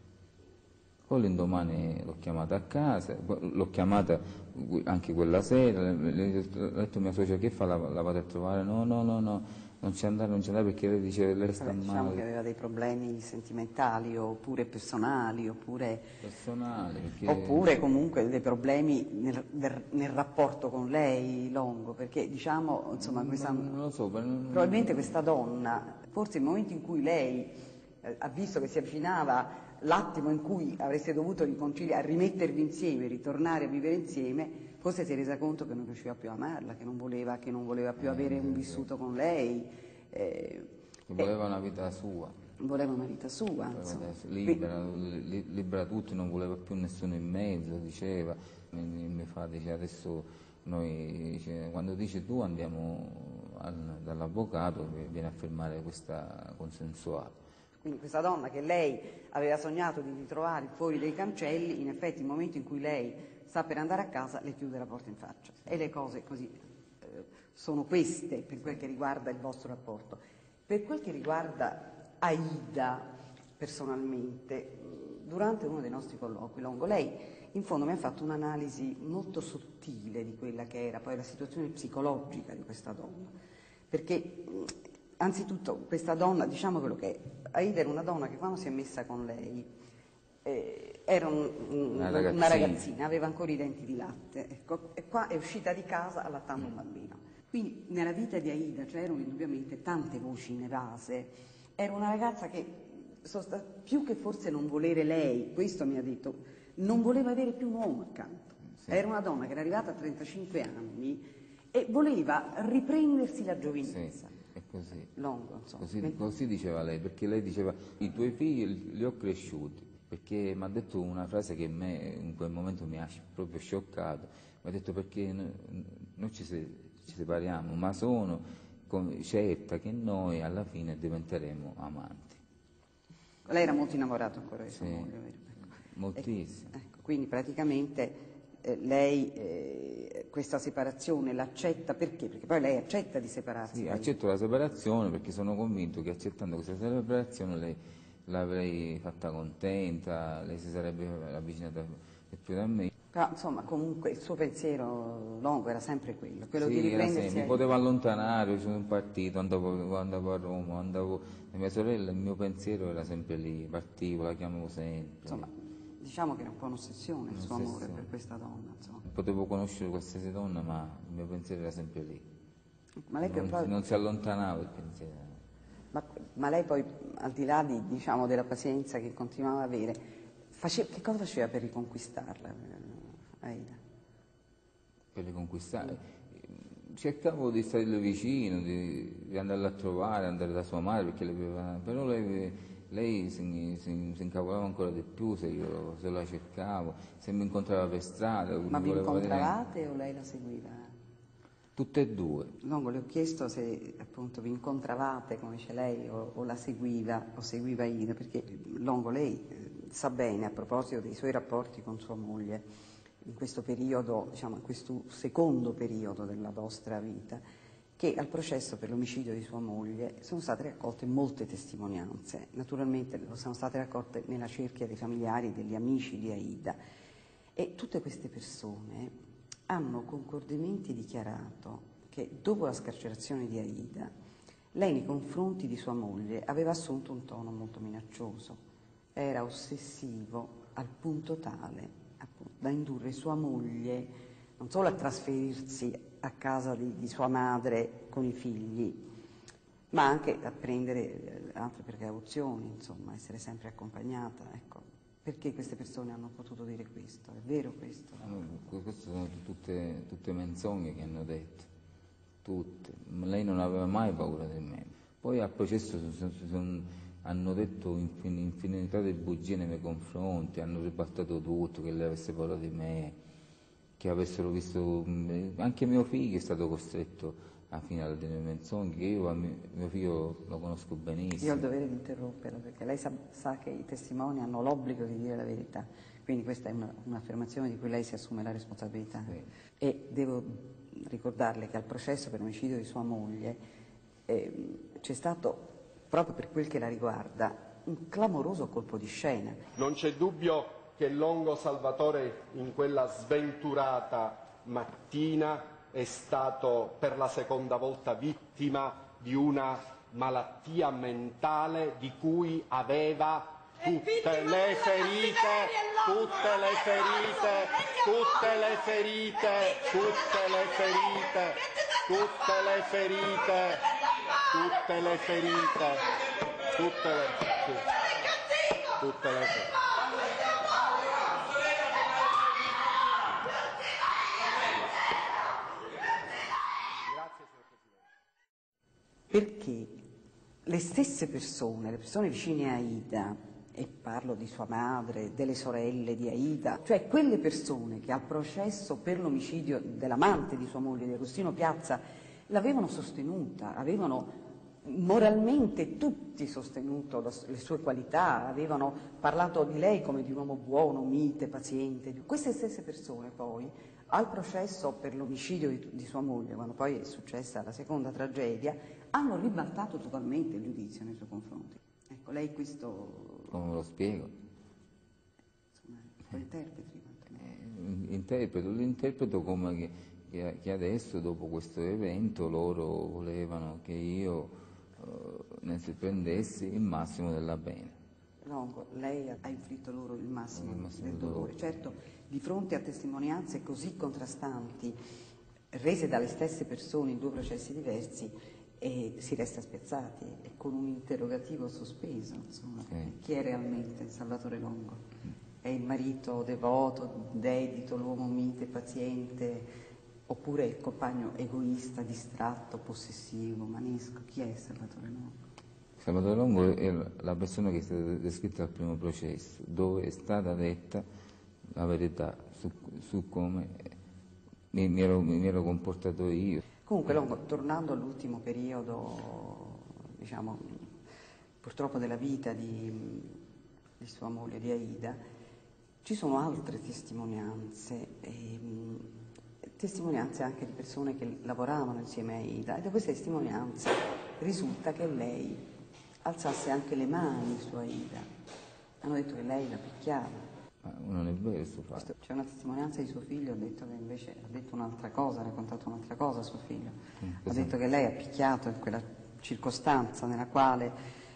Poi l'indomani l'ho chiamata a casa, l'ho chiamata anche quella sera, le ho detto a mia suocera che fa, la, la vado a trovare? No, no, no, no, non c'è andare, non c'è andare perché lei dice lei sta Vabbè, diciamo male. che aveva dei problemi sentimentali oppure personali oppure, Personali, perché... oppure comunque dei problemi nel, nel, nel rapporto con lei, Longo, perché diciamo insomma questa, non, non lo so, ma non... probabilmente questa donna, forse il momento in cui lei eh, ha visto che si avvicinava l'attimo in cui avreste dovuto riconciliare, rimettervi insieme, ritornare a vivere insieme, forse si è resa conto che non riusciva più a amarla, che non voleva, che non voleva più eh, avere un eh, vissuto con lei. Eh, che voleva eh, una vita sua. Voleva una vita sua, insomma. Libera, li, libera tutti, non voleva più nessuno in mezzo, diceva, mi, mi fa, dice adesso noi, dice, quando dici tu andiamo al, dall'avvocato che viene a firmare questa consensuale. Quindi questa donna che lei aveva sognato di ritrovare fuori dei cancelli, in effetti il momento in cui lei sta per andare a casa le chiude la porta in faccia. E le cose così eh, sono queste per quel che riguarda il vostro rapporto. Per quel che riguarda Aida personalmente, durante uno dei nostri colloqui, Longo, lei in fondo mi ha fatto un'analisi molto sottile di quella che era poi la situazione psicologica di questa donna. Perché anzitutto questa donna, diciamo quello che è, Aida era una donna che quando si è messa con lei eh, era un, un, una, ragazzina. una ragazzina, aveva ancora i denti di latte, ecco, e qua è uscita di casa allattando un bambino. Quindi nella vita di Aida c'erano indubbiamente tante voci inevase. Era una ragazza che, più che forse non volere lei, questo mi ha detto, non voleva avere più un uomo accanto. Sì. Era una donna che era arrivata a trentacinque anni e voleva riprendersi la giovinezza. Sì. È così. Longo, insomma. Così, così diceva lei, perché lei diceva i tuoi figli li ho cresciuti, perché mi ha detto una frase che a me in quel momento mi ha proprio scioccato, mi ha detto perché noi, noi ci, se, ci separiamo, ma sono certa che noi alla fine diventeremo amanti. Lei era molto innamorata ancora di sua sì, moglie, vero? Moltissimo. Ecco, ecco, quindi praticamente eh, lei eh, questa separazione l'accetta perché? Perché poi lei accetta di separarsi. Sì, lei. accetto la separazione perché sono convinto che accettando questa separazione lei l'avrei fatta contenta, lei si sarebbe avvicinata più da me. Però insomma comunque il suo pensiero Longo era sempre quello, quello sì, di riprendersi. Mi potevo allontanare, io sono un partito, andavo, andavo a Roma, andavo da mia sorella, il mio pensiero era sempre lì, partivo, la chiamavo sempre. Insomma, diciamo che era un po' un'ossessione il suo amore per questa donna. Insomma. Potevo conoscere qualsiasi donna, ma il mio pensiero era sempre lì. Ma lei non, poi... non si allontanava il pensiero. Ma, ma lei poi, al di là di, diciamo, della pazienza che continuava ad avere, face... che cosa faceva per riconquistarla, Aida? Per riconquistare? Mm. Cercavo di starle vicino, di, di andarla a trovare, andare da sua madre, perché le aveva... però lei, lei si, si, si incavolava ancora di più se io se la cercavo, se mi incontrava per strada. Ma vi incontravate vedere... o lei la seguiva? Tutte e due. Longo, le ho chiesto se appunto vi incontravate, come dice lei, o, o la seguiva, o seguiva Ida, perché Longo, lei eh, sa bene, a proposito dei suoi rapporti con sua moglie, in questo periodo, diciamo, in questo secondo periodo della vostra vita, che al processo per l'omicidio di sua moglie sono state raccolte molte testimonianze. Naturalmente sono state raccolte nella cerchia dei familiari e degli amici di Aida. E tutte queste persone hanno concordemente dichiarato che dopo la scarcerazione di Aida lei nei confronti di sua moglie aveva assunto un tono molto minaccioso, era ossessivo al punto tale appunto, da indurre sua moglie non solo a trasferirsi a casa di, di sua madre con i figli, ma anche a prendere altre precauzioni, insomma, essere sempre accompagnata, ecco. Perché queste persone hanno potuto dire questo? È vero questo? No, queste sono tutte, tutte menzogne che hanno detto, tutte. Lei non aveva mai paura di me. Poi al processo sono, sono, hanno detto infinità di bugie nei miei confronti, hanno ribaltato tutto, che lei avesse paura di me, che avessero visto... Anche mio figlio è stato costretto a finire delle menzogne, che io mio, mio figlio lo conosco benissimo. Io ho il dovere di interromperla, perché lei sa, sa che i testimoni hanno l'obbligo di dire la verità, quindi questa è una, un'affermazione di cui lei si assume la responsabilità. Sì. E devo ricordarle che al processo per l'omicidio di sua moglie eh, c'è stato, proprio per quel che la riguarda, un clamoroso colpo di scena. Non c'è dubbio che Longo Salvatore in quella sventurata mattina è stato per la seconda volta vittima di una malattia mentale di cui aveva tutte le ferite, tutte le ferite, tutte le ferite, tutte le ferite, tutte le ferite, tutte le ferite, tutte le ferite, tutte le ferite. Perché le stesse persone, le persone vicine a Aida, e parlo di sua madre, delle sorelle di Aida, cioè quelle persone che al processo per l'omicidio dell'amante di sua moglie, di Agostino Piazza, l'avevano sostenuta, avevano moralmente tutti sostenuto le sue qualità, avevano parlato di lei come di un uomo buono, mite, paziente. Queste stesse persone poi al processo per l'omicidio di, di sua moglie, quando poi è successa la seconda tragedia, hanno ribaltato totalmente il giudizio nei suoi confronti. Ecco, lei questo... Come lo spiego? Insomma, lo interpreti? Eh, interpreto, lo interpreto come che, che, che adesso, dopo questo evento, loro volevano che io eh, ne prendessi il massimo della pena. Longo, lei ha inflitto loro il massimo, il massimo del dolore. dolore. Certo, di fronte a testimonianze così contrastanti, rese dalle stesse persone in due processi diversi, e si resta spiazzati e con un interrogativo sospeso, insomma, Sì. chi è realmente Salvatore Longo? È il marito devoto, dedito, l'uomo mite, paziente, oppure il compagno egoista, distratto, possessivo, manesco? Chi è Salvatore Longo? Salvatore Longo è la persona che è stata descritta al primo processo, dove è stata detta la verità su, su come mi, mi, ero, mi ero comportato io. Comunque Longo, tornando all'ultimo periodo, diciamo, purtroppo della vita di, di sua moglie, di Aida, ci sono altre testimonianze, ehm, testimonianze anche di persone che lavoravano insieme a Aida, e da queste testimonianze risulta che lei alzasse anche le mani su Aida. Hanno detto che lei la picchiava. Ma non è vero questo fatto. C'è una testimonianza di suo figlio, ha detto che invece ha detto un'altra cosa, ha raccontato un'altra cosa a suo figlio. Mm, Ha detto che lei ha picchiato in quella circostanza nella quale,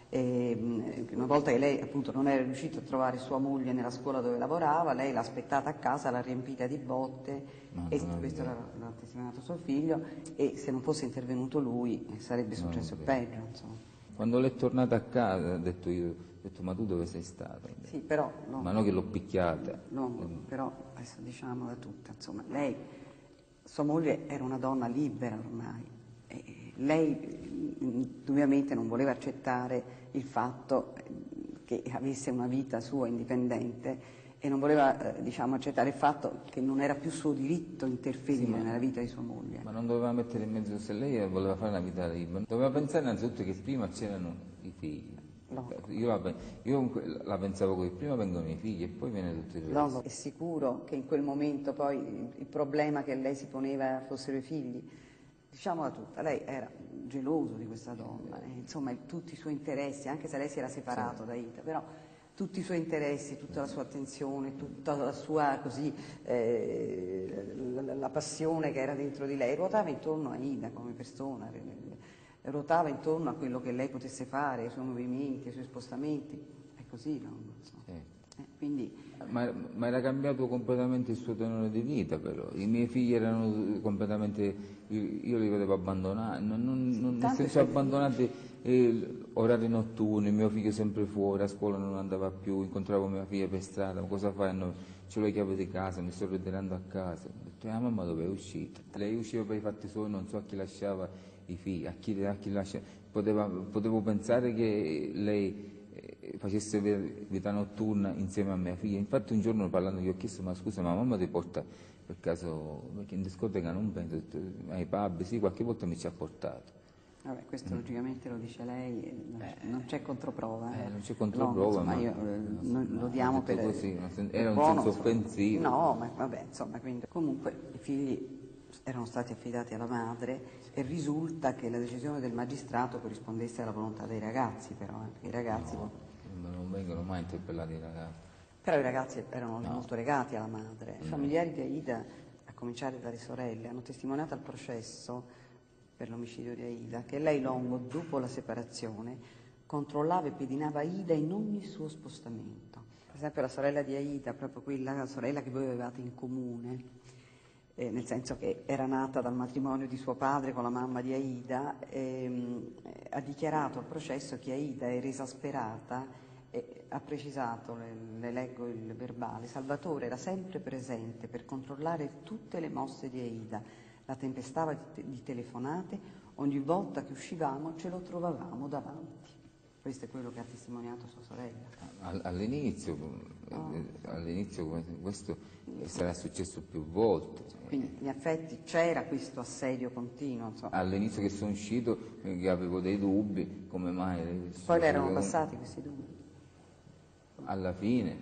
eh, una volta che lei appunto non era riuscito a trovare sua moglie nella scuola dove lavorava, lei l'ha aspettata a casa, l'ha riempita di botte, Ma e non è questo vero. l'ha, l'ha testimoniato suo figlio, e se non fosse intervenuto lui eh, sarebbe Non è successo vero. peggio, insomma. Quando lei è tornata a casa, ha detto io, ho detto ma tu dove sei stata? Sì, però no. Ma non che l'ho picchiata. Longo, però adesso diciamola tutta, insomma, lei, sua moglie era una donna libera ormai, e lei indubbiamente non voleva accettare il fatto che avesse una vita sua indipendente, e non voleva eh, diciamo, accettare il fatto che non era più suo diritto interferire Sì, ma- nella vita di sua moglie. Ma non doveva mettere in mezzo, se lei voleva fare una vita libera, doveva pensare innanzitutto che prima c'erano i figli. No. Io, la, io la pensavo che prima vengono i figli e poi viene tutto il resto. Longo, è sicuro che in quel momento poi il, il problema che lei si poneva fossero i figli? Diciamola tutta, lei era geloso di questa donna, e, insomma tutti i suoi interessi, anche se lei si era separato Sì. da Ita, però tutti i suoi interessi, tutta la sua attenzione, tutta la sua così, eh, la, la passione che era dentro di lei ruotava intorno a Ida come persona, ruotava intorno a quello che lei potesse fare, ai suoi movimenti, ai suoi spostamenti, è così Longo, insomma. Sì. Eh, quindi Ma, ma era cambiato completamente il suo tenore di vita però, i miei figli erano completamente, io, io li vedevo abbandonati, non, non, non, nel tanto senso i suoi abbandonati, eh, orari notturni, mio figlio sempre fuori, a scuola non andava più, incontravo mia figlia per strada, ma cosa fai? No, c'ho le chiavi di casa, mi sto ritirando a casa. Ho detto, ah mamma dove è uscita? Lei usciva per i fatti suoi, non so a chi lasciava i figli, a chi, a chi lascia, poteva, potevo pensare che lei facesse vita notturna insieme a mia figlia. Infatti un giorno parlando gli ho chiesto, ma scusa, ma mamma ti porta per caso, perché in discoteca non penso, ho detto, ai pub, sì, qualche volta mi ci ha portato. Vabbè, questo logicamente lo dice lei, e non c'è- non c'è controprova. Eh, eh. non c'è No, controprova, insomma, ma io, eh, noi ma lo ho diamo detto per così, una sen- per era un buono, senso insomma. offensivo. No, ma vabbè, insomma, quindi comunque i figli erano stati affidati alla madre, e risulta che la decisione del magistrato corrispondesse alla volontà dei ragazzi, però, eh, perché i ragazzi No, non vengono mai interpellati i ragazzi. Però i ragazzi erano molto legati alla madre. I familiari di Aida, a cominciare dalle sorelle, hanno testimoniato al processo per l'omicidio di Aida che lei, Longo, dopo la separazione, controllava e pedinava Aida in ogni suo spostamento. Per esempio la sorella di Aida, proprio quella la sorella che voi avevate in comune, eh, nel senso che era nata dal matrimonio di suo padre con la mamma di Aida, ehm, ha dichiarato al processo che Aida era esasperata. E ha precisato, le, le leggo il verbale, Salvatore era sempre presente per controllare tutte le mosse di Aida, la tempestava di, te- di telefonate, ogni volta che uscivamo ce lo trovavamo davanti. Questo è quello che ha testimoniato sua sorella. All- All'inizio, eh, all'inizio questo sarà successo più volte. Quindi in effetti c'era questo assedio continuo, insomma. All'inizio che sono uscito eh, che avevo dei dubbi, come mai... Poi le erano passati questi dubbi. Alla fine,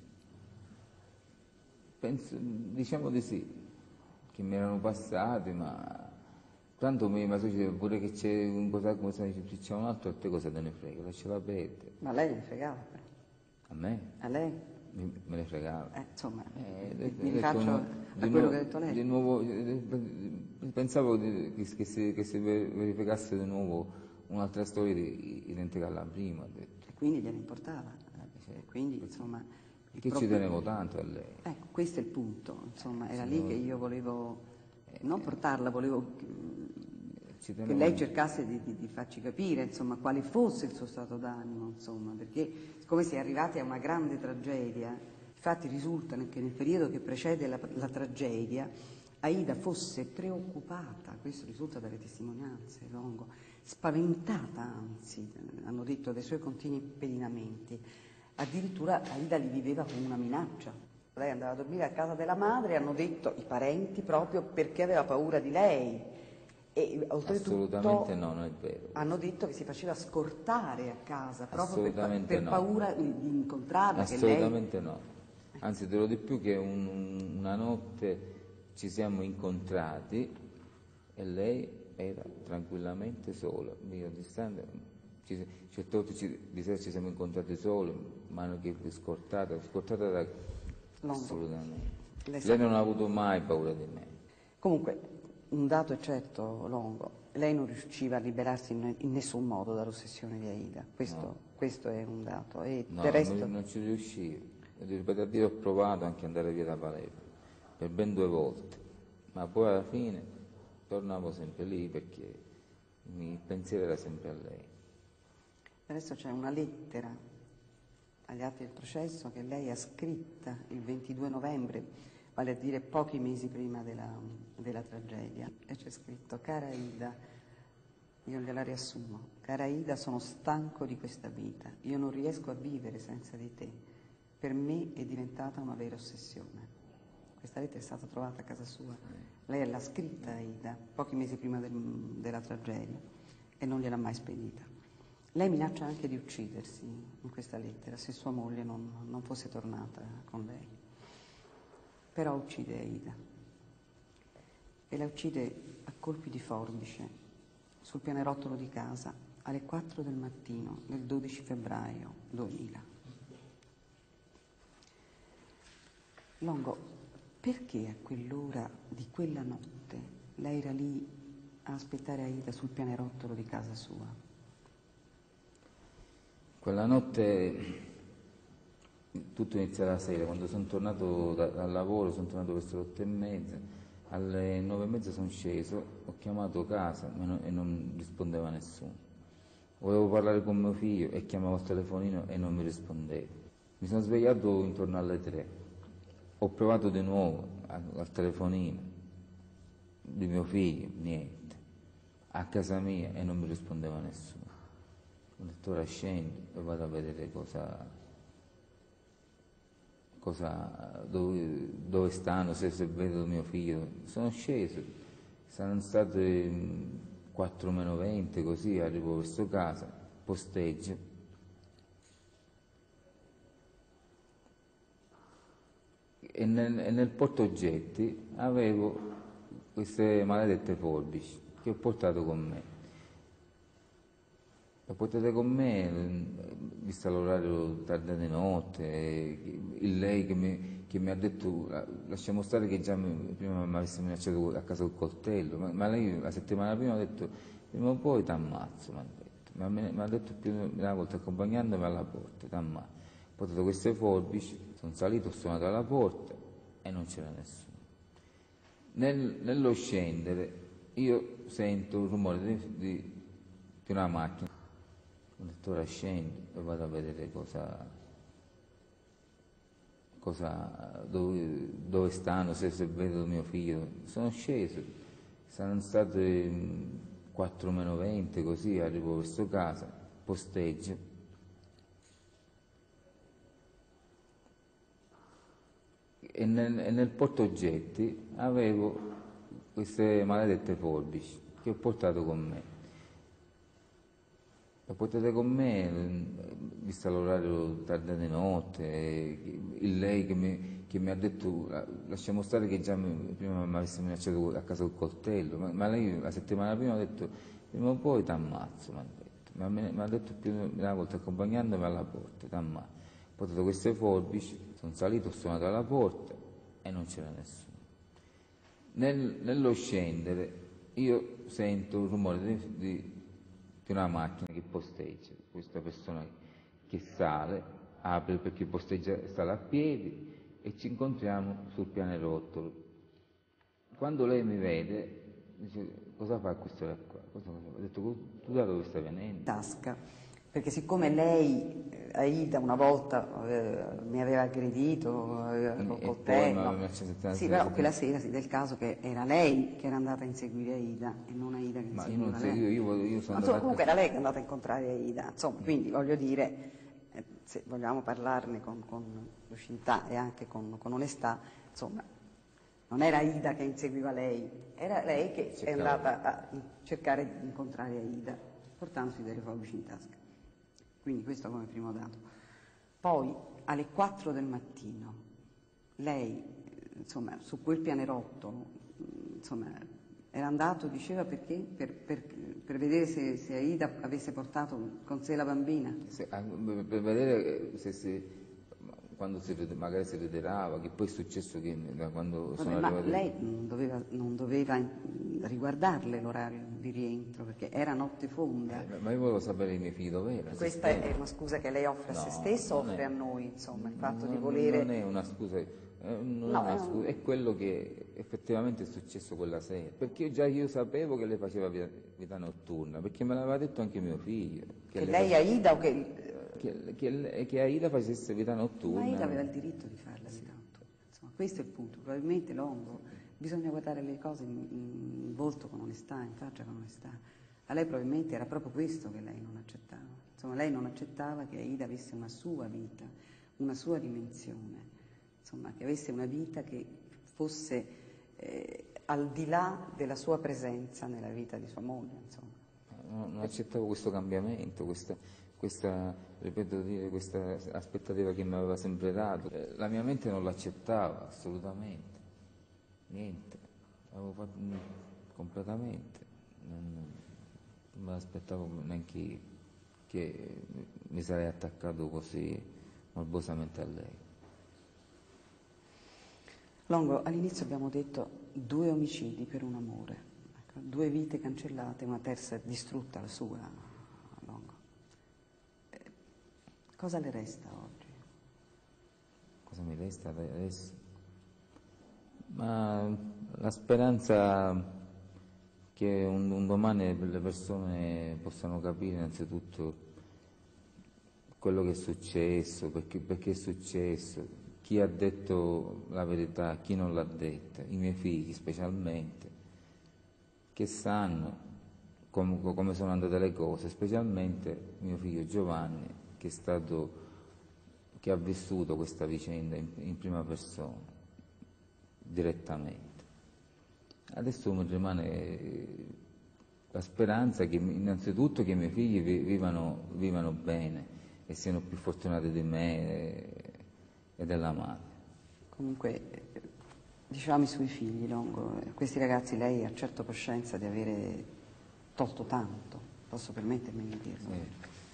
penso, diciamo di sì, che mi erano passati, ma tanto mi ma succede pure che c'è un cosa, come se c'è un altro, a te cosa te ne frega, lasciala perdere. Ma lei ne fregava però. A me? A lei? Mi- me ne fregava. Eh, insomma, Eh, mi, ho mi detto, rifaccio no, a di quello nuovo- che ha detto lei. Di nuovo, eh, pensavo di- che, che si, che si verificasse di nuovo un'altra storia di- identica alla prima, ho detto. E quindi gliene importava. E quindi, insomma, il Che ci proprio- tenevo tanto a lei. Ecco, questo è il punto, insomma, era Sì, lì no. che io volevo non portarla, volevo che, che lei cercasse di, di, di farci capire, insomma, quale fosse il suo stato d'animo, insomma, perché siccome si è arrivati a una grande tragedia, infatti risulta che nel periodo che precede la, la tragedia Aida fosse preoccupata, questo risulta dalle testimonianze, Longo, spaventata anzi, hanno detto, dai suoi continui pedinamenti. Addirittura Aida li viveva come una minaccia. Lei andava a dormire a casa della madre, hanno detto i parenti, proprio perché aveva paura di lei. E oltretutto assolutamente no, non è vero. Hanno detto che si faceva scortare a casa proprio per, per no. paura di incontrarla. Assolutamente che lei... no. Anzi, te lo di più che un, una notte ci siamo incontrati e lei era tranquillamente sola, io distante, ci, certe volte ci, di sera ci siamo incontrati soli, mano che scortata, scortata da... Longo. Assolutamente. Lei, lei non ha avuto mai paura di me. Comunque, un dato è certo, Longo, lei non riusciva a liberarsi in, in nessun modo dall'ossessione di Aida, questo, no. questo è un dato. E no, del resto... non, non ci riuscivo. Ripeto a dire, ho provato anche ad andare via da Palermo per ben due volte, ma poi alla fine tornavo sempre lì perché il pensiero era sempre a lei. Adesso c'è una lettera agli atti del processo che lei ha scritta il ventidue novembre, vale a dire pochi mesi prima della, della tragedia, e c'è scritto: cara Aida, io gliela riassumo, cara Aida, sono stanco di questa vita, io non riesco a vivere senza di te. Per me è diventata una vera ossessione. Questa lettera è stata trovata a casa sua. Lei l'ha scritta a Aida pochi mesi prima del, della tragedia e non gliel'ha mai spedita. Lei minaccia anche di uccidersi in questa lettera se sua moglie non, non fosse tornata con lei. Però uccide Aida e la uccide a colpi di forbice sul pianerottolo di casa alle quattro del mattino del dodici febbraio duemila. Longo, perché a quell'ora di quella notte lei era lì a aspettare Aida sul pianerottolo di casa sua? Quella notte tutto inizia la sera, quando sono tornato da, dal lavoro, sono tornato verso le otto e mezza, alle nove e mezza sono sceso, ho chiamato casa e non, e non rispondeva nessuno. Volevo parlare con mio figlio e chiamavo al telefonino e non mi rispondeva. Mi sono svegliato intorno alle tre. Ho provato di nuovo al, al telefonino di mio figlio, niente, a casa mia e non mi rispondeva nessuno. Ho detto ora scendo e vado a vedere cosa, cosa dove, dove stanno, se, se vedo mio figlio. Sono sceso, saranno state quattro meno venti, così arrivo verso casa, posteggio. E nel, e nel portaoggetti avevo queste maledette forbici che ho portato con me. Le ho portate con me, visto l'orario tarda di notte, il lei che mi, che mi ha detto lasciamo stare che già mi, prima mi avesse minacciato a casa col coltello, ma, ma lei la settimana prima ha detto prima o poi ti ammazzo, mi ha detto, mi ha detto più di una volta accompagnandomi alla porta, ti ammazzo. Ho portato queste forbici, sono salito, ho suonato alla porta e non c'era nessuno. Nel, nello scendere io sento un rumore di, di, di una macchina. Ho detto ora scendo e vado a vedere cosa, cosa dove, dove stanno, se, se vedo mio figlio. Sono sceso, saranno state quattro meno venti, così arrivo verso casa, posteggio. E nel, e nel portaoggetti avevo queste maledette forbici che ho portato con me. Le ho portate con me, visto l'orario tarda di notte, il lei che mi, che mi ha detto lasciamo stare che già mi, prima mi avesse minacciato a casa col coltello, ma, ma lei la settimana prima ha detto prima o poi ti ammazzo, mi ha detto, mi ha detto più di una volta accompagnandomi alla porta, ti ammazzo. Ho portato queste forbici, sono salito, ho suonato alla porta e non c'era nessuno. Nel, nello scendere io sento un rumore di, di, di una macchina che posteggia, questa persona che sale, apre perché posteggia, sale a piedi e ci incontriamo sul pianerottolo. quando lei mi vede, dice, cosa fa questo qua? Cosa, cosa? Ho detto, tu da dove stai venendo? Tasca, perché siccome lei, eh, Aida, una volta eh, mi aveva aggredito eh, col E coltello, poi mi ha accettato sì, la però quella sera si del caso che era lei che era andata a inseguire Aida e non Aida che Ma io inseguiva non lei. seguivo, io, io sono Insomma, andato comunque a... era lei che è andata a incontrare Aida, insomma, quindi voglio dire, eh, se vogliamo parlarne con, con lucidità e anche con, con onestà, insomma, non era Aida che inseguiva lei, era lei che è Cercava. andata a in- cercare di incontrare Aida, portandosi delle forbici in tasca. Quindi questo come primo dato. Poi alle quattro del mattino lei, eh, insomma, su quel pianerottolo, mh, insomma, era andato, diceva perché? Per, per- per vedere se, se Aida avesse portato con sé la bambina. Se- ah, per vedere se, se quando si vede- magari si ritirava, che poi è successo che da quando Vabbè, sono ma arrivato... lei non doveva, non doveva mm, riguardarle l'orario di rientro perché era notte fonda. Eh, ma io volevo sapere i miei figli dove erano. Questa è una scusa che lei offre a se No, stessa, non offre è- a noi, insomma, il fatto non, di non- volere... non è una scusa, eh, non No, è una è un- scusa, è quello che effettivamente è successo quella sera. Perché io già io sapevo che lei faceva vita, vita notturna, perché me l'aveva detto anche mio figlio. Che le lei face- Aida o che... che, che, che Aida facesse vita Ma notturna. Aida aveva il diritto di farla vita notturna. Insomma, questo è il punto. Probabilmente Longo, bisogna guardare le cose in, in volto con onestà, in faccia con onestà. A lei probabilmente era proprio questo che lei non accettava. Insomma, lei non accettava che Aida avesse una sua vita, una sua dimensione, insomma, che avesse una vita che fosse eh, al di là della sua presenza nella vita di sua moglie, insomma. No, non accettavo questo cambiamento, questa, questa, ripeto dire, questa aspettativa che mi aveva sempre dato. Eh, La mia mente non l'accettava assolutamente, niente, avevo fatto mm, completamente, non, non me l'aspettavo neanche io, che mi sarei attaccato così morbosamente a lei. Longo, all'inizio abbiamo detto due omicidi per un amore, ecco, due vite cancellate, una terza distrutta, la sua, Longo. Eh, cosa le resta oggi? Cosa mi resta adesso? Ma la speranza che un, un domani le persone possano capire innanzitutto quello che è successo, perché, perché è successo, chi ha detto la verità, chi non l'ha detta, i miei figli specialmente, che sanno com- come sono andate le cose, specialmente mio figlio Giovanni, che è stato, che ha vissuto questa vicenda in, in prima persona, direttamente. Adesso mi rimane la speranza che innanzitutto che i miei figli vi- vivano, vivano bene e siano più fortunati di me e della madre. Comunque, eh, dicevamo i suoi figli, Longo, eh, questi ragazzi lei ha certo coscienza di avere tolto tanto, posso permettermi di dirlo. Sì.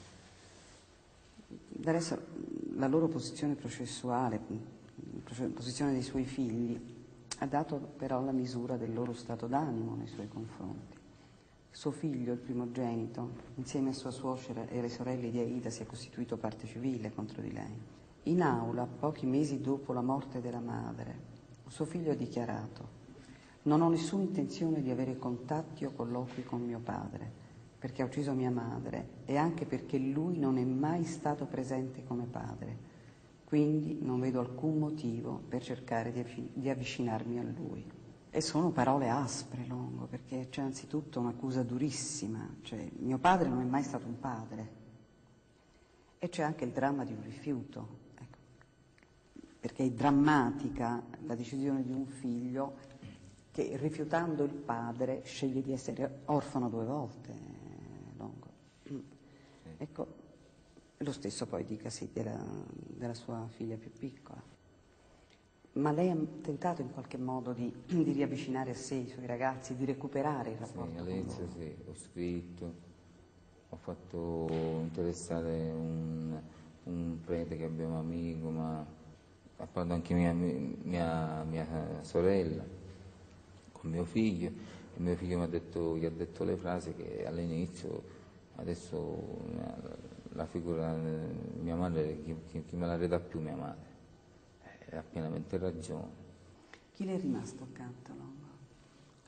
Del resto, la loro posizione processuale, la posizione dei suoi figli, ha dato però la misura del loro stato d'animo nei suoi confronti. Suo figlio, il primogenito, insieme a sua suocera e alle sorelle di Aida, si è costituito parte civile contro di lei. In aula, pochi mesi dopo la morte della madre, suo figlio ha dichiarato: «Non ho nessuna intenzione di avere contatti o colloqui con mio padre, perché ha ucciso mia madre e anche perché lui non è mai stato presente come padre. Quindi non vedo alcun motivo per cercare di, avvi- di avvicinarmi a lui». E sono parole aspre, Longo, perché c'è anzitutto un'accusa durissima, cioè mio padre non è mai stato un padre. E c'è anche il dramma di un rifiuto, ecco, perché è drammatica la decisione di un figlio che rifiutando il padre sceglie di essere orfano due volte, Longo. Ecco, lo stesso poi dicasi della, della sua figlia più piccola. Ma lei ha tentato in qualche modo di, di riavvicinare a sé i suoi ragazzi, di recuperare il rapporto Sì, con all'inizio loro? sì, ho scritto, ho fatto interessare un, un prete che abbiamo amico, ma ha parlato anche mia, mia, mia sorella, con mio figlio, e mio figlio mi ha detto, gli ha detto le frasi che all'inizio, adesso la figura di mia madre, chi, chi, chi me la ridà più mia madre, eh, ha pienamente ragione. Chi le è rimasto accanto, Longo?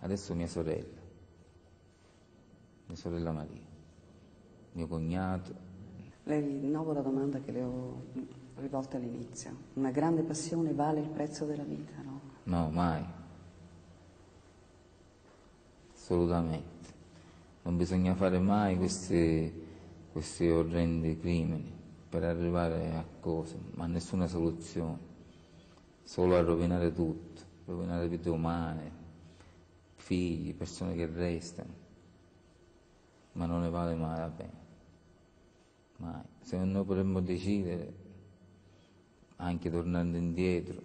Adesso mia sorella, mia sorella Maria, mio cognato. Le rinnovo la domanda che le ho rivolta all'inizio. Una grande passione vale il prezzo della vita, no? No, mai. Assolutamente. Non bisogna fare mai questi, questi orrendi crimini per arrivare a cose, ma a nessuna soluzione. Solo a rovinare tutto, rovinare vite umane, figli, persone che restano. Ma non ne vale mai la pena. Mai. Se noi potremmo decidere, anche tornando indietro,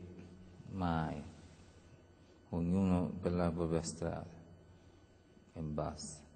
mai. Ognuno per la propria strada e basta.